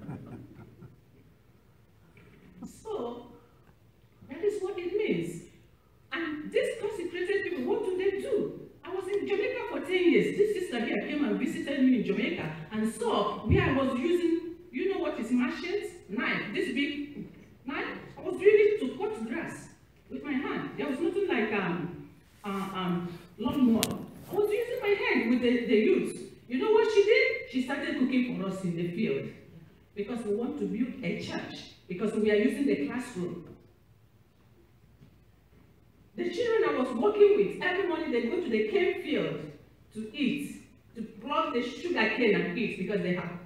So, that is what it means. And these consecrated people, what do they do? I was in Jamaica for 10 years. This sister here came and visited me in Jamaica and saw where I was using, you know what is machete? Knife, this big knife. I was doing it to cut grass with my hand. There was nothing like lawnmower. I was using my hand with the youth. You know what she did? She started cooking for us in the field because we want to build a church because we are using the classroom. The children I was working with, every morning they go to the cane field to eat, to pluck the sugar cane and eat because they have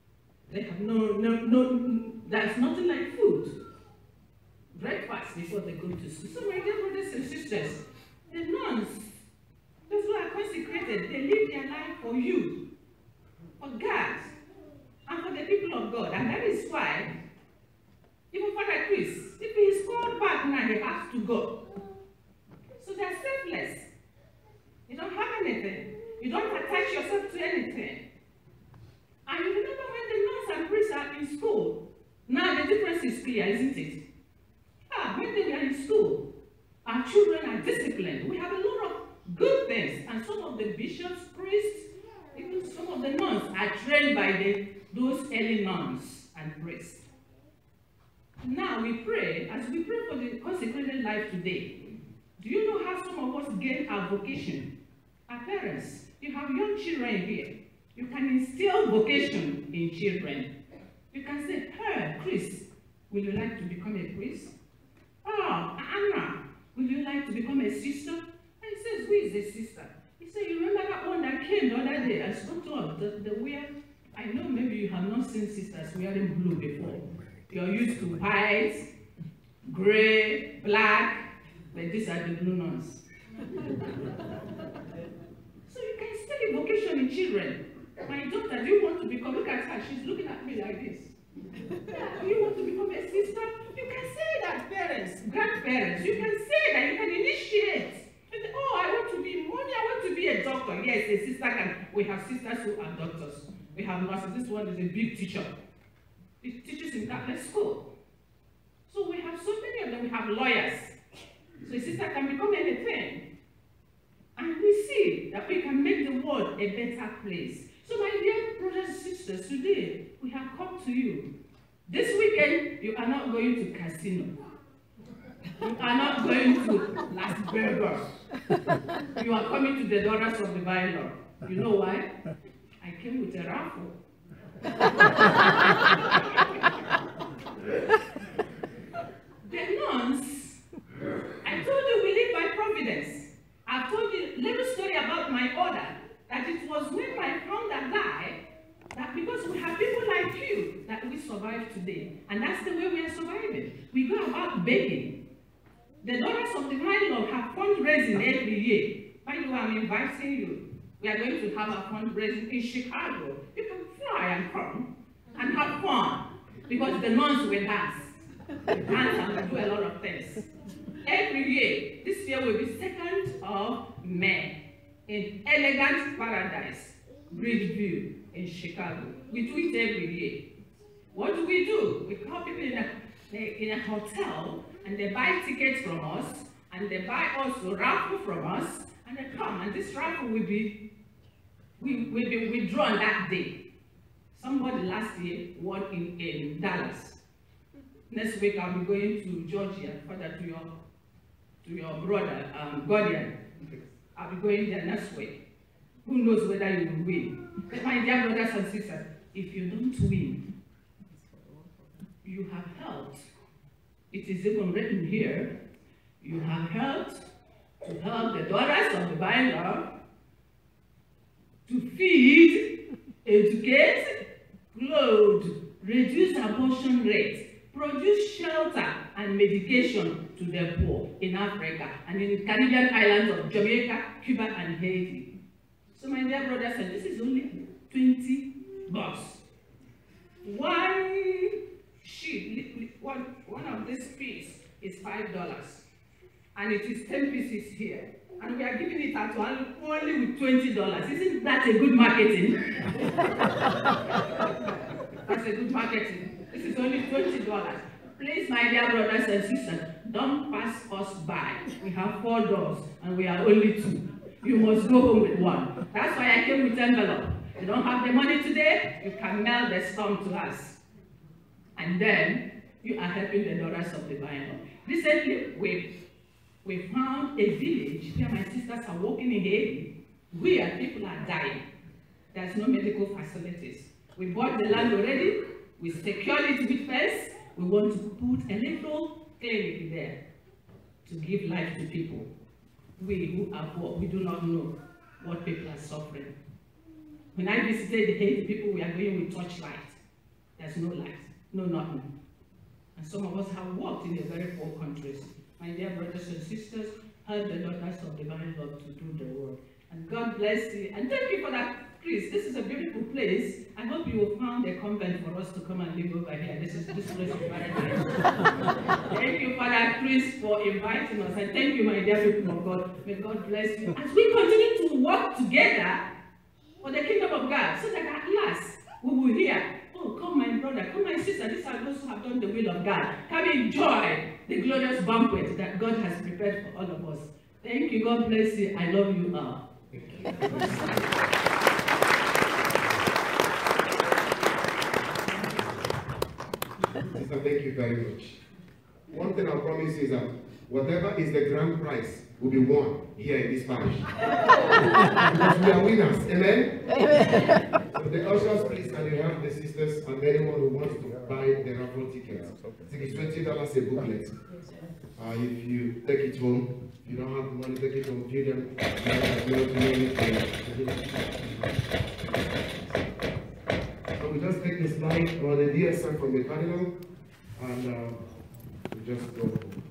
no, there's nothing like food. Breakfast before they go to school. So my dear brothers and sisters, the nuns, those who are consecrated, they live their life for you, for God, and for the people of God. And that is why, even Father Chris, if he is called back now, he has to go. So they are selfless. You don't have anything. You don't attach yourself to anything. And you remember when the nuns and priests are in school. Now the difference is clear, isn't it? When they were in school, our children are disciplined. We have a lot of good things. And some of the bishops, priests, even some of the nuns are trained by those early nuns and priests. Now we pray, as we pray for the consecrated life today, do you know how some of us gain our vocation? Our parents, you have young children here. You can instill vocation in children. You can say, hey, Chris, will you like to become a priest? Oh, Anna, will you like to become a sister? And he says, who is a sister? He said, you remember that one that came the other day? I spoke to her, the weird, I know maybe you have not seen sisters wearing blue before. You're used to white, gray, black, but these are the blue nuns. So you can study vocation in children. My daughter, do you want to become, look at her, she's looking at me like this. Yeah, do you want to become a sister? You can say that, parents, grandparents, you can say that, you can initiate. And, oh, I want to be, mommy, I want to be a doctor. Yes, a sister can, we have sisters who are doctors. We have nurses, this one is a big teacher. He teaches in Catholic school. So we have so many of them, we have lawyers. So a sister can become anything. And we see that we can make the world a better place. So my dear brothers and sisters, today we have come to you. This weekend, you are not going to casino. You are not going to Las Vegas. You are coming to the daughters of the bylaw. You know why? I came with a raffle. The nuns, I told you we live by providence. I've told you a little story about my order, that it was when my founder died survive today. And that's the way we are surviving. We go about begging. The Daughters of Divine Love have fundraising every year. By the way, I'm inviting you. We are going to have a fundraising in Chicago. You can fly and come and have fun. Because the nuns will dance. They dance and do a lot of things. Every year, this year will be 2nd of May in Elegant Paradise, Bridgeview in Chicago. We do it every year. What do? We call people in a hotel and they buy tickets from us and they buy also raffle from us and they come and this raffle will be withdrawn that day. Somebody last year won in Dallas. Next week I'll be going to Georgia, further to your brother, Guardian. I'll be going there next week. Who knows whether you will win? But my dear brothers and sisters, if you don't win, you have helped. It is even written here. You have helped to help the Daughters of Divine Love to feed, educate, clothe, reduce abortion rates, produce shelter and medication to the poor in Africa and in the Caribbean islands of Jamaica, Cuba, and Haiti. So my dear brothers, and this is only $20. One sheet, one of this piece is $5, and it is 10 pieces here. And we are giving it out only with $20. Isn't that a good marketing? That's a good marketing. This is only $20. Please, my dear brothers and sisters, don't pass us by. We have 4 doors and we are only 2. You must go home with 1. That's why I came with envelope. You don't have the money today, you can mail the sum to us. And then you are helping the Daughters of Divine Love. Recently, we found a village where my sisters are working in Haiti, where people are dying. There's no medical facilities. We bought the land already, we secured it with fence. We want to put a little clinic there to give life to people. We who are poor, we do not know what people are suffering. When I visited the Haiti people, we are going with torchlight. There's no light, no nothing. And some of us have worked in a very poor countries. My dear brothers and sisters, help the Daughters of Divine Love to do the work. And God bless you. And thank you for that, Chris. This is a beautiful place. I hope you will find a convent for us to come and live over here. This place is paradise. Thank you, Father Chris, for inviting us. And thank you, my dear people of God. May God bless you. As we continue to work together for the kingdom of God, so that at last we will hear, oh, come my brother, come my sister, these are those who have done the will of God. Come enjoy the glorious banquet that God has prepared for all of us. Thank you. God bless you. I love you all. Sister, thank you very much. One thing I promise is that whatever is the grand prize will be won here in this parish. Because we are winners. Amen? Amen. So the ushers, please, can you help the sisters and anyone who wants to buy the raffle tickets? I think it's $20 a booklet. If you take it home, if you don't have the money, take it home, give them. So we just take the slide or the DSM from the cardinal and we just go home.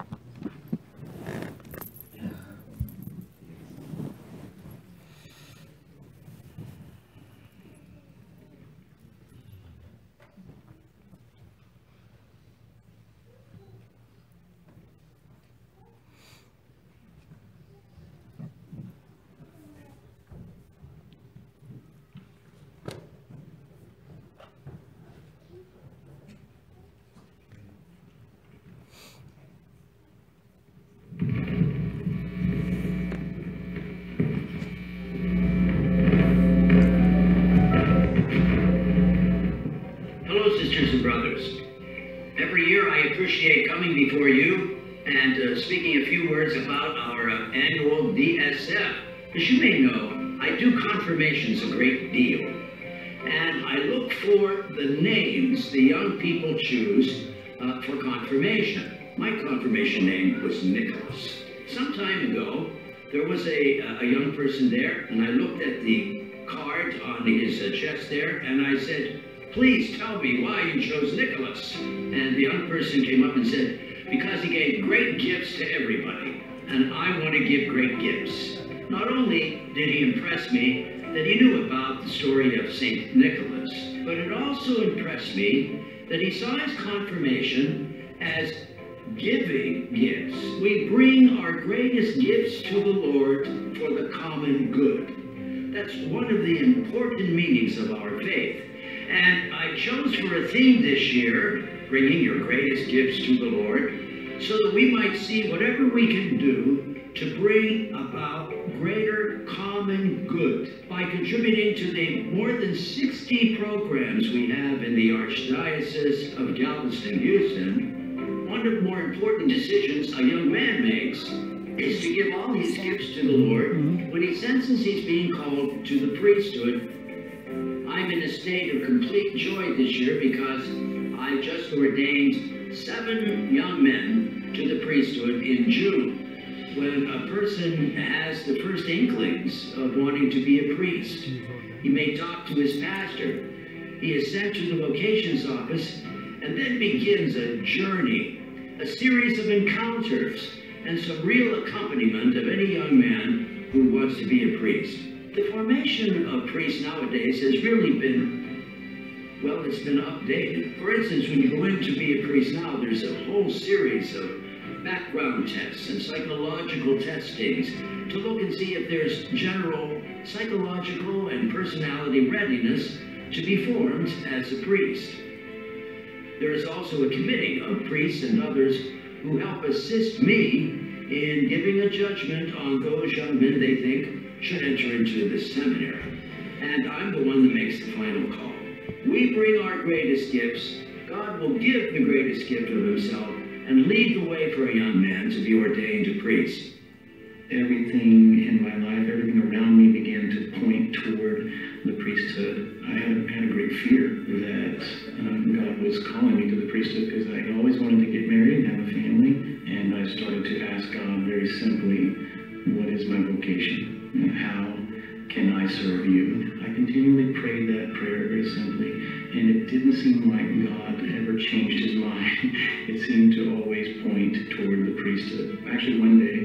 Coming before you and speaking a few words about our annual DSF. As you may know, I do confirmations a great deal, and I look for the names the young people choose for confirmation. My confirmation name was Nicholas. Some time ago, there was a young person there, and I looked at the card on his chest there, and I said, Please tell me why you chose Nicholas. And the young person came up and said, because he gave great gifts to everybody, and I want to give great gifts. Not only did he impress me that he knew about the story of St. Nicholas, but it also impressed me that he saw his confirmation as giving gifts. We bring our greatest gifts to the Lord for the common good. That's one of the important meanings of our faith. And I chose for a theme this year, bringing your greatest gifts to the Lord, so that we might see whatever we can do to bring about greater common good by contributing to the more than 60 programs we have in the Archdiocese of Galveston-Houston. One of the more important decisions a young man makes is to give all his gifts to the Lord when he senses he's being called to the priesthood. I'm in a state of complete joy this year because I just ordained 7 young men to the priesthood in June. When a person has the first inklings of wanting to be a priest, he may talk to his pastor. He is sent to the vocations office and then begins a journey, a series of encounters, and some real accompaniment of any young man who wants to be a priest. The formation of priests nowadays has really been, well, it's been updated. For instance, when you go in to be a priest now, there's a whole series of background tests and psychological testings to look and see if there's general psychological and personality readiness to be formed as a priest. There is also a committee of priests and others who help assist me in giving a judgment on those young men they think should enter into this seminary. And I'm the one that makes the final call. We bring our greatest gifts. God will give the greatest gift of himself and lead the way for a young man to be ordained a priest. Everything in my life, everything around me began to point toward the priesthood. I had a great fear that God was calling me to the priesthood because I always wanted to get married and have a family. And I started to ask God very simply, what is my vocation? How can I serve you? I continually prayed that prayer very simply, and it didn't seem like God ever changed his mind. It seemed to always point toward the priesthood. Actually, one day,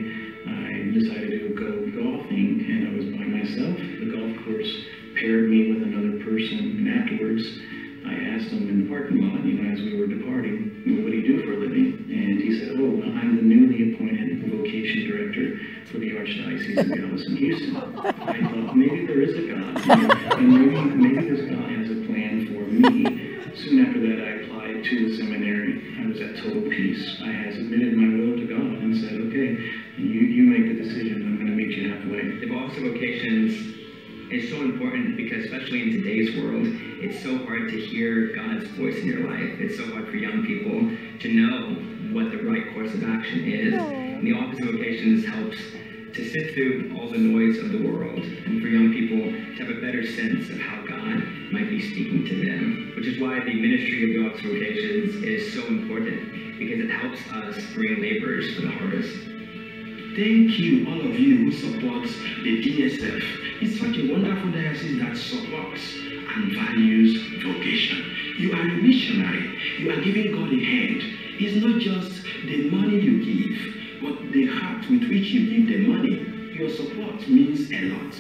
I decided to go golfing, and I was by myself. The golf course paired me with another person, and afterwards, I asked him in the parking lot, as we were departing, what do you do for a living? And he said, oh, well, I'm the newly appointed vocation director for the Archdiocese of Galveston-Houston. I thought, maybe there is a God, and maybe this God has a plan for me. Soon after that, I applied to the seminary. I was at total peace. I had submitted my will to God and said, okay, you make the decision. I'm going to meet you halfway. The office of vocations is so important because, especially in today's world, it's so hard to hear God's voice in your life. It's so hard for young people to know what the right course of action is. And the office of vocations helps to sift through all the noise of the world and for young people to have a better sense of how God might be speaking to them, which is why the ministry of the office of vocations is so important, because it helps us bring laborers for the harvest. Thank you, all of you who support the DSF. It's such a wonderful diocese that supports and values vocation. You are a missionary. You are giving God a hand. It's not just the money you give, but the heart with which you give the money. Your support means a lot.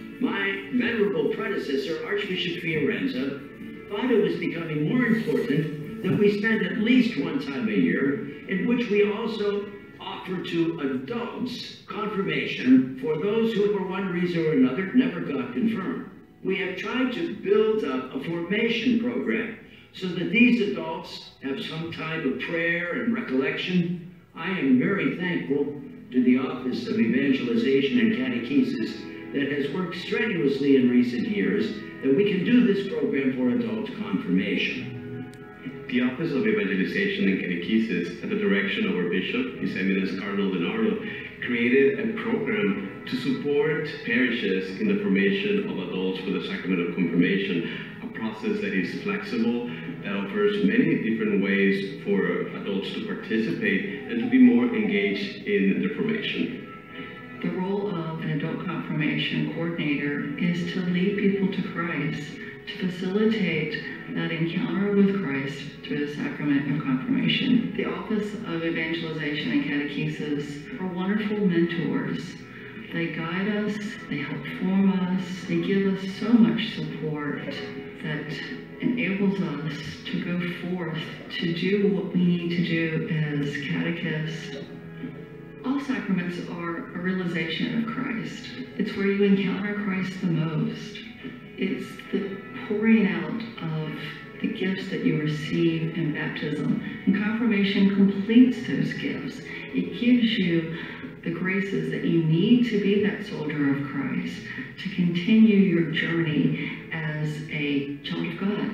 My venerable predecessor, Archbishop Fiorenza, thought it was becoming more important that we spend at least one time a year in which we also offer to adults confirmation for those who, for one reason or another, never got confirmed. We have tried to build up a formation program so that these adults have some time of prayer and recollection. I am very thankful to the Office of Evangelization and Catechesis that has worked strenuously in recent years that we can do this program for adult confirmation. The Office of Evangelization and Catechesis, at the direction of our Bishop, His Eminence Cardinal Denaro, created a program to support parishes in the formation of adults for the sacrament of confirmation, a process that is flexible, that offers many different ways for adults to participate and to be more engaged in the formation. The role of an adult confirmation coordinator is to lead people to Christ, to facilitate that encounter with Christ through the sacrament of confirmation. The Office of Evangelization and Catechesis are wonderful mentors. They guide us, they help form us, they give us so much support that enables us to go forth to do what we need to do as catechists. All sacraments are a realization of Christ. It's where you encounter Christ the most. It's the pouring out of the gifts that you receive in baptism. And confirmation completes those gifts. It gives you the graces that you need to be that soldier of Christ, to continue your journey as a child of God.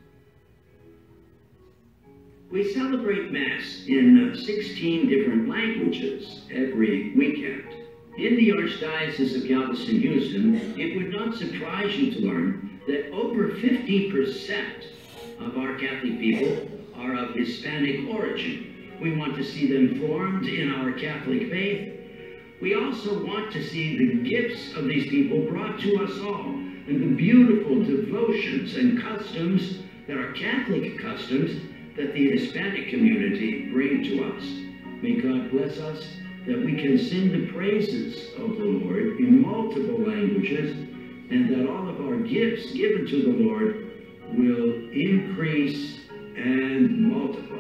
We celebrate Mass in 16 different languages every weekend. In the Archdiocese of Galveston, Houston, it would not surprise you to learn that over 50% of our Catholic people are of Hispanic origin. We want to see them formed in our Catholic faith. We also want to see the gifts of these people brought to us all, and the beautiful devotions and customs that are Catholic customs that the Hispanic community bring to us. May God bless us that we can sing the praises of the Lord in multiple languages, and that all of our gifts given to the Lord will increase and multiply.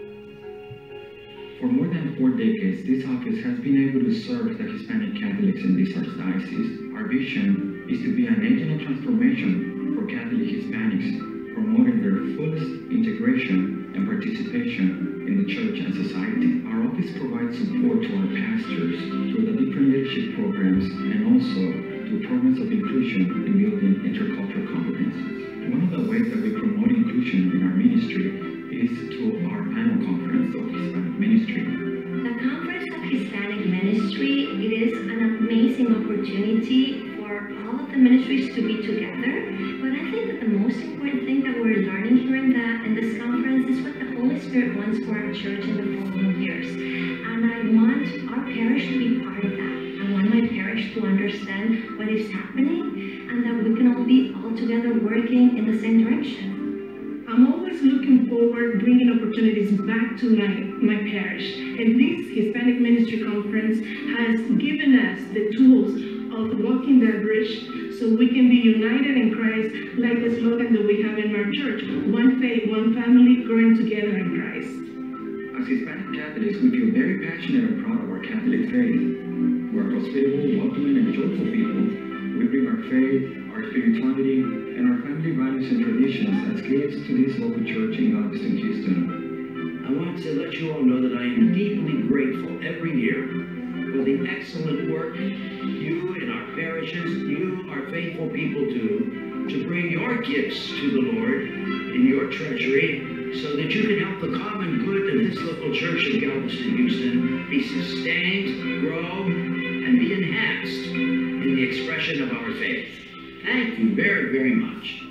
For more than 4 decades, this office has been able to serve the Hispanic Catholics in this archdiocese. Our vision is to be an agent of transformation for Catholic Hispanics, promoting their fullest integration and participation in the church and society. Our office provides support to our pastors through the different leadership programs and also through programs of inclusion in building intercultural competencies. One of the ways that we promote inclusion in our ministry is through our annual conference of Hispanic Ministry. The Conference of Hispanic Ministry, it is an amazing opportunity for all of the ministries to be together. But I think that the most important thing that we're learning here in this conference is what the Holy Spirit wants for our church in the following years. And I want our parish to be part of that. I want my parish to understand what is happening and that we can all be all together working in the same direction. I'm always looking forward bringing opportunities back to my parish. And this Hispanic Ministry Conference has given us the tools of walking that bridge so we can be united in Christ, like the slogan that we have in our church: one faith, one family, growing together in Christ. As Hispanic Catholics, we feel very passionate and proud of our Catholic faith. We're hospitable, welcoming, and joyful people. We bring our faith, our spirituality, and our family values and traditions as gifts to this local church in Galveston, Houston. I want to let you all know that I am deeply grateful every year for the excellent work you in our parishes, you, our faithful people, do to bring your gifts to the Lord in your treasury so that you can help the common good of this local church in Galveston, Houston be sustained, grow, and be enhanced in the expression of our faith. Thank you very, very much.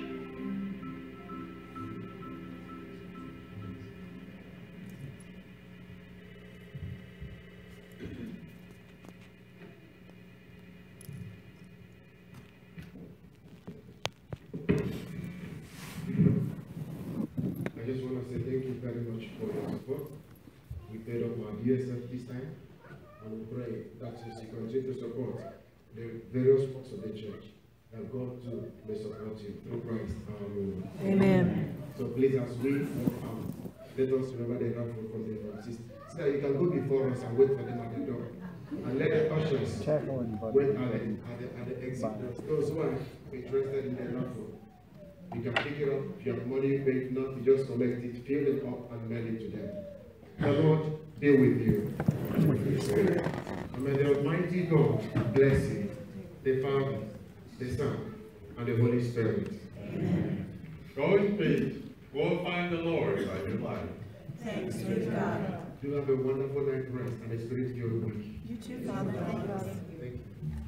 I just want to say thank you very much for your support. We paid up our DSF this time, and we pray that as you continue to support the various parts of the church, that God too may support you through Christ our Lord. Amen. So please, as we walk out, let us remember the raffle from the sister. Sister, you can go before us and wait for them at the door. And let the ushers wait at the exit. Those who are interested in the raffle, you can pick it up. If you have money, pay it not, you just collect it, fill it up, and mail it to them. The Lord be with you. And may the Almighty God bless you, the Father, the Son, and the Holy Spirit. Amen. Go in peace. Go find the Lord by your life. Thanks be to God. You have a wonderful night rest and a spirit-filled week. You too, Father. Thank you.